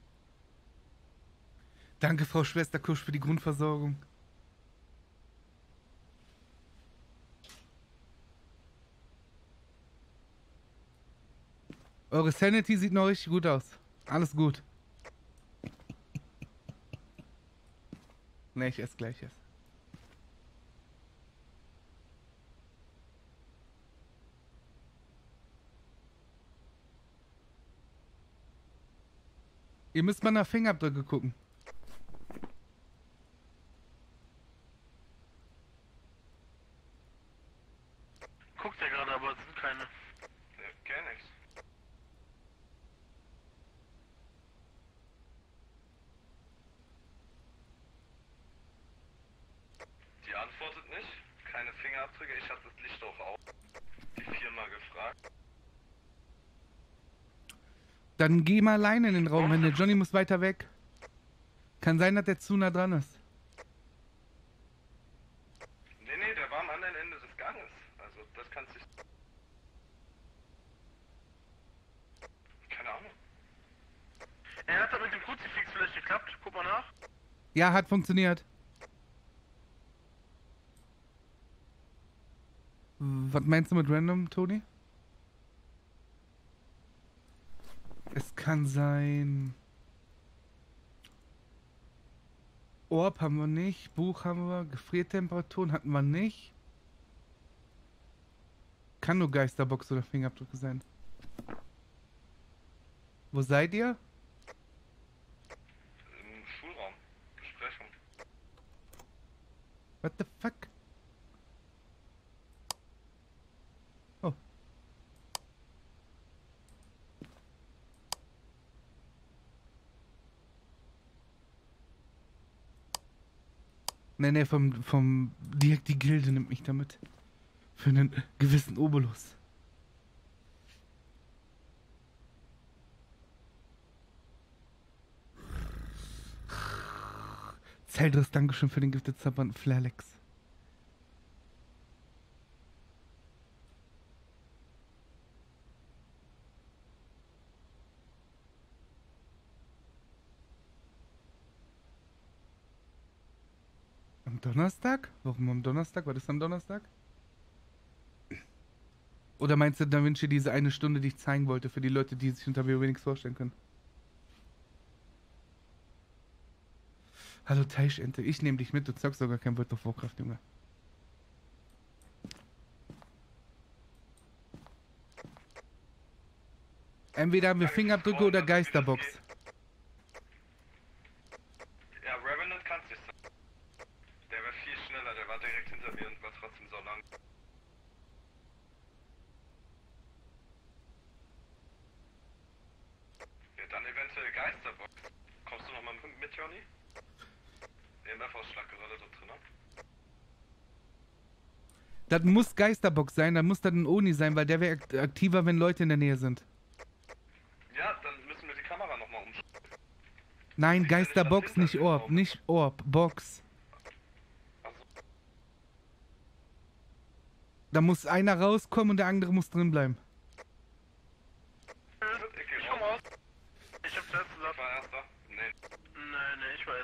Danke, Frau Schwester Kusch, für die Grundversorgung. Eure Sanity sieht noch richtig gut aus. Alles gut. Ne, ich esse gleich erst. Ihr müsst mal nach Fingerabdrücke gucken. Guckt ja gerade, aber es sind keine. Ne, gar nichts. Die antwortet nicht. Keine Fingerabdrücke. Ich hatte das Licht auch auf. Die viermal gefragt. Dann geh mal alleine in den Raum, wenn der Johnny muss weiter weg. Kann sein, dass der zu nah dran ist. Nee, nee, der war am anderen Ende des Ganges. Also, das kann sich... Keine Ahnung. Er hat da mit dem Kruzifix vielleicht geklappt. Guck mal nach. Ja, hat funktioniert. Was meinst du mit random, Toni? Es kann sein... Orb haben wir nicht, Buch haben wir, Gefriertemperaturen hatten wir nicht. Kann nur Geisterbox oder Fingerabdrücke sein. Wo seid ihr? Im Schulraum. Besprechung. What the fuck? Oh. Ne, ne, vom, vom, direkt die Gilde nimmt mich damit. Für einen gewissen Obolus. Zeldris, Dankeschön für den Gifted Zappern, Flairlex. Am Donnerstag? Warum am Donnerstag? Was ist am Donnerstag? Oder meinst du, Da Vinci, diese eine Stunde, die ich zeigen wollte, für die Leute, die sich unter WoW nichts vorstellen können? Hallo Teichente, ich nehme dich mit, du zockst sogar kein World of Warcraft, Junge. Entweder haben wir Fingerabdrücke oder Geisterbox. Ja, Revenant kann's nicht sein. Der war viel schneller, der war direkt hinter mir und war trotzdem so lang. Ja, dann eventuell Geisterbox. Kommst du nochmal mit, Johnny? E M F-Ausschlag gerade da drin. Das muss Geisterbox sein, dann muss das ein Oni sein, weil der wäre aktiver, wenn Leute in der Nähe sind. Ja, dann müssen wir die Kamera nochmal umstellen. Nein, Sieht ja nicht Geisterbox, das nicht Hintergrund Orb, aus. nicht Orb, Box. Also, Da muss einer rauskommen und der andere muss drin bleiben. ich geh Ich komm raus. raus. Ich hab zuerst Ich gesagt. war erster. Nee. Nee, nee, ich weiß.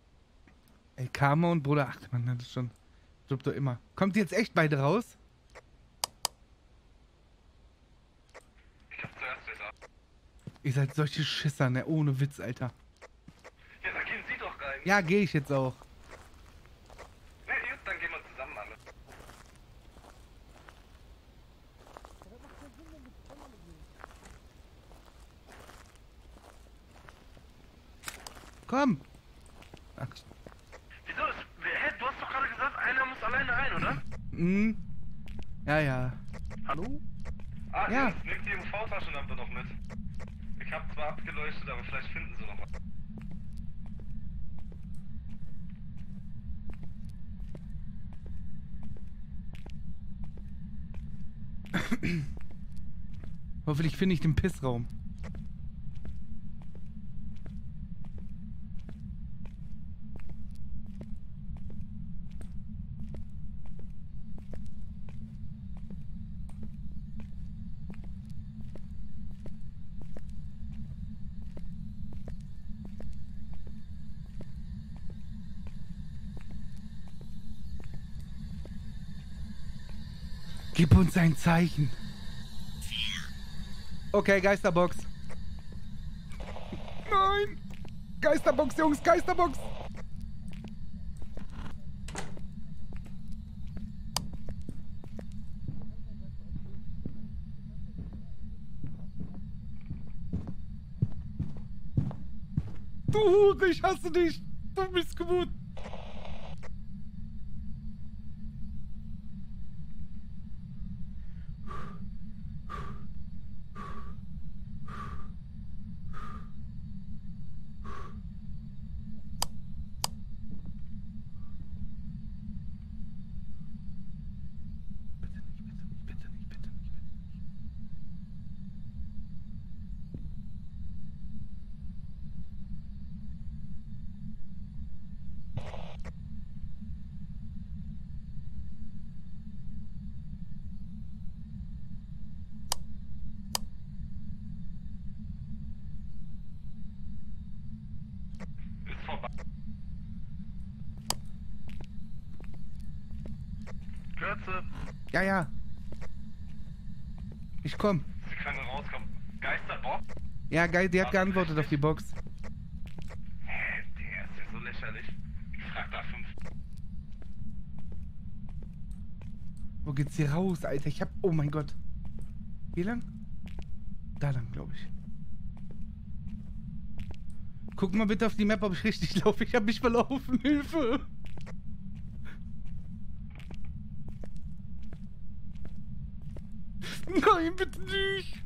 Ey, Karma und Bruder, ach man, das ist schon. Stimmt doch immer. Kommt jetzt echt beide raus? Ihr seid solche Schisser, ne? Ohne Witz, Alter. Ja, dann gehen Sie doch rein. Ja, gehe ich jetzt auch. Ne, gut, dann gehen wir zusammen alle. Komm. Ach, Wieso? Ist, hä, du hast doch gerade gesagt, einer muss alleine rein, oder? hm. Ja, ja. Hallo? Ah, Ja. Jungs, nehmt die U V-Taschenlampe noch mit. Ich hab zwar abgeleuchtet, aber vielleicht finden Sie noch was. Hoffentlich finde ich den Pissraum. Gib uns ein Zeichen. Okay, Geisterbox. Nein! Geisterbox, Jungs, Geisterbox! Du Hure, ich hasse dich! Du bist gut! Ist vorbei. Kürze. Ja, ja. Ich komm. Sie können rauskommen. Geisterbox? Ja, geil, die hat geantwortet auf die Box. Hä, der ist ja so lächerlich. Ich frag da fünf. Wo geht's hier raus, Alter? Ich hab... Oh mein Gott. Hier lang? Da lang, glaube ich. Guck mal bitte auf die Map, ob ich richtig laufe. Ich hab mich verlaufen. Hilfe! Nein, bitte nicht!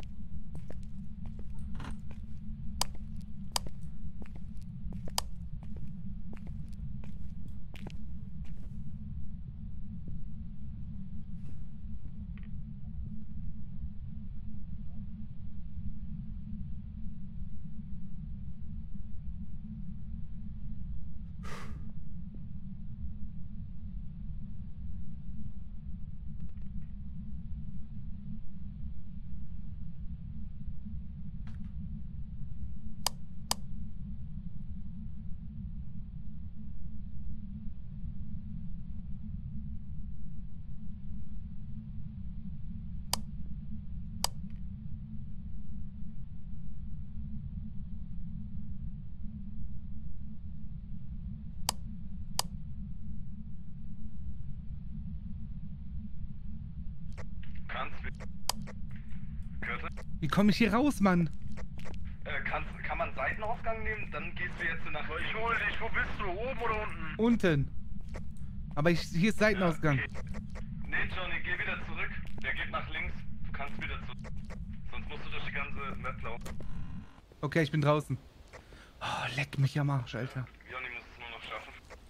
Kannst du... Kürze? Wie komme ich hier raus, Mann? Äh, kannst, kann man Seitenausgang nehmen? Dann gehst du jetzt nach... Ich hol dich, wo bist du? Oben oder unten? Unten. Aber ich, hier ist Seitenausgang. Okay. Nee, Johnny, geh wieder zurück. Der geht nach links. Du kannst wieder zurück. Sonst musst du durch die ganze Map laufen. Okay, ich bin draußen. Oh, leck mich am Arsch, Alter. Johnny muss es nur noch schaffen.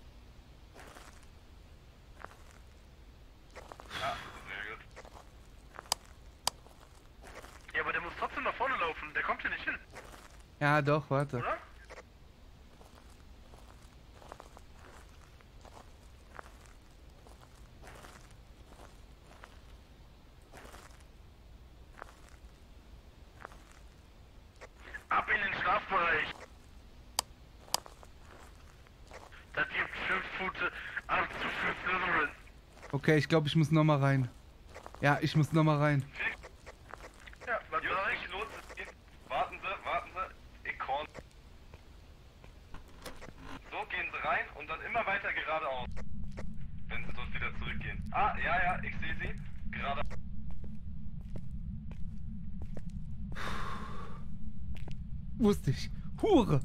Ah, sehr gut. Ja, aber der muss trotzdem nach vorne laufen. Der kommt hier nicht hin, Ja, doch, warte. oder? Ab in den Schlafbereich. Das gibt fünf Pfote ab zu fünf Slytherin. Okay, ich glaube, ich muss nochmal rein. Ja, ich muss nochmal rein. Ja, was Jungs, sag ich? nicht los. es geht. Warten Sie, warten immer weiter geradeaus. Wenn sie dort wieder zurückgehen. Ah, ja, ja, ich sehe sie. Gerade. Wusste ich. Hure!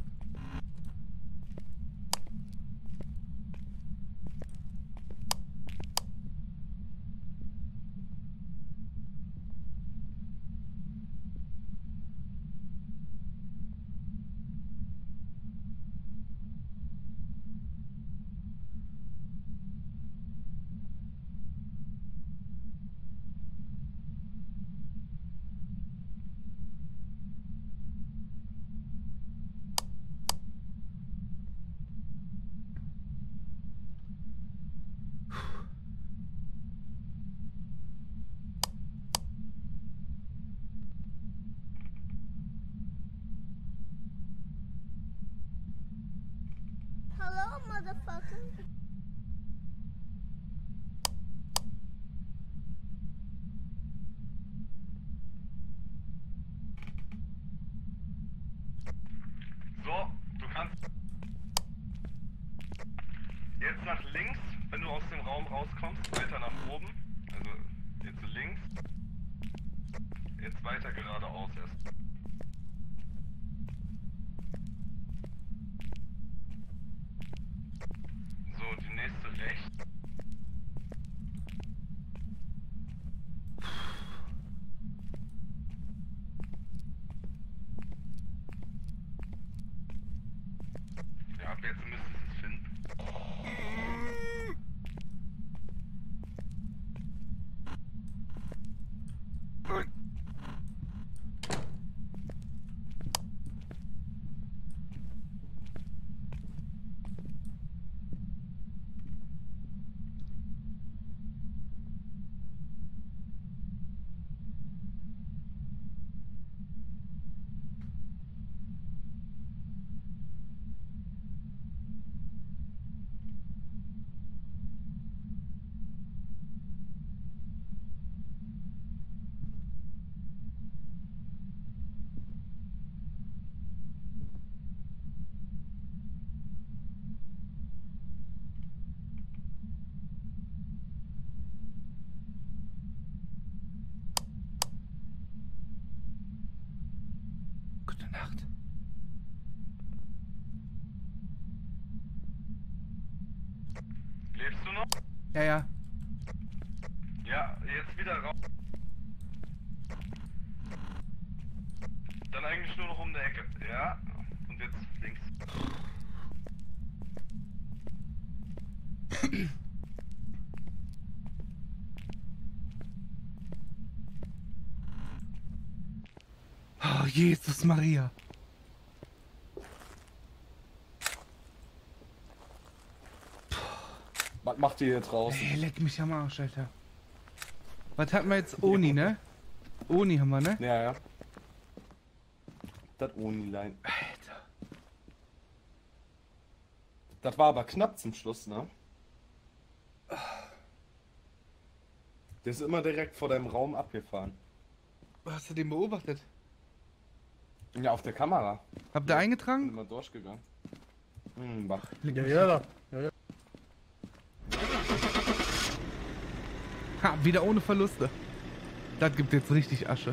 Hello, motherfucker. So, du kannst jetzt nach links, wenn du aus dem Raum rauskommst, weiter nach oben. Also jetzt links. Jetzt weiter geradeaus erst. So, die nächste rechts. Ja, ab jetzt müsstest du es finden. Gute Nacht. Lebst du noch? Ja, ja. Ja, jetzt wieder raus. Dann eigentlich nur noch um die Ecke. Ja, und jetzt links. Oh, Jesus Maria. Was macht ihr hier draußen? Ey, leck mich am Arsch, Alter. Was hatten wir jetzt? Oni, ne? Oni haben wir, ne? Ja, ja. Das Oni-Line. Alter. Das war aber knapp zum Schluss, ne? Der ist immer direkt vor deinem Raum abgefahren. Hast du den beobachtet? Ja, auf der Kamera. Habt ihr Bin eingetragen? immer durchgegangen. Hm, Bach. Ja, ja, da. Ja, ja. Ha, wieder ohne Verluste. Das gibt jetzt richtig Asche.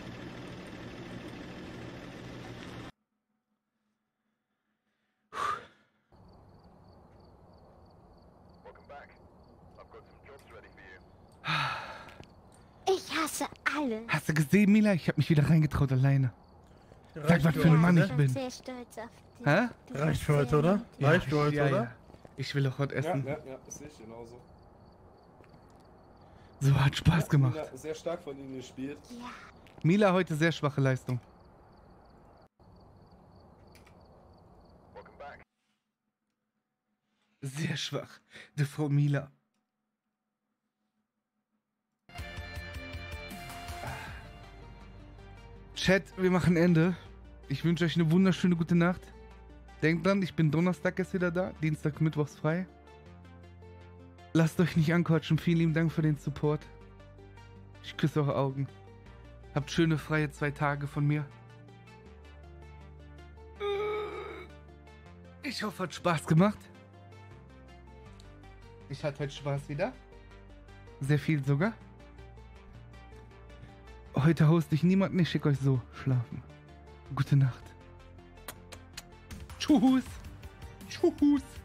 Ich hasse alle. Hast du gesehen, Mila? Ich hab mich wieder reingetraut alleine. Sag, Reicht was für für ein heute, Mann ne? ich bin. sehr stolz auf dich. Hä? Du Reicht bist für heute, sehr oder? nett. Reicht für heute, ja, oder? ja. Ich will auch heute Ja, essen. ja, ja, das sehe ich genauso. So, hat Spaß gemacht. Mila, sehr stark von Ihnen gespielt. Ja. Mila heute sehr schwache Leistung. Sehr schwach, die Frau Mila. Chat, wir machen Ende. Ich wünsche euch eine wunderschöne gute Nacht. Denkt dran, ich bin Donnerstag erst wieder da, Dienstag, Mittwochs frei. Lasst euch nicht anquatschen. Vielen lieben Dank für den Support. Ich küsse eure Augen. Habt schöne freie zwei Tage von mir. Ich hoffe, hat Spaß gemacht. Ich hatte heute Spaß wieder. Sehr viel sogar. Heute hoste ich niemanden, ich schicke euch so schlafen. Gute Nacht. Tschüss. Tschüss.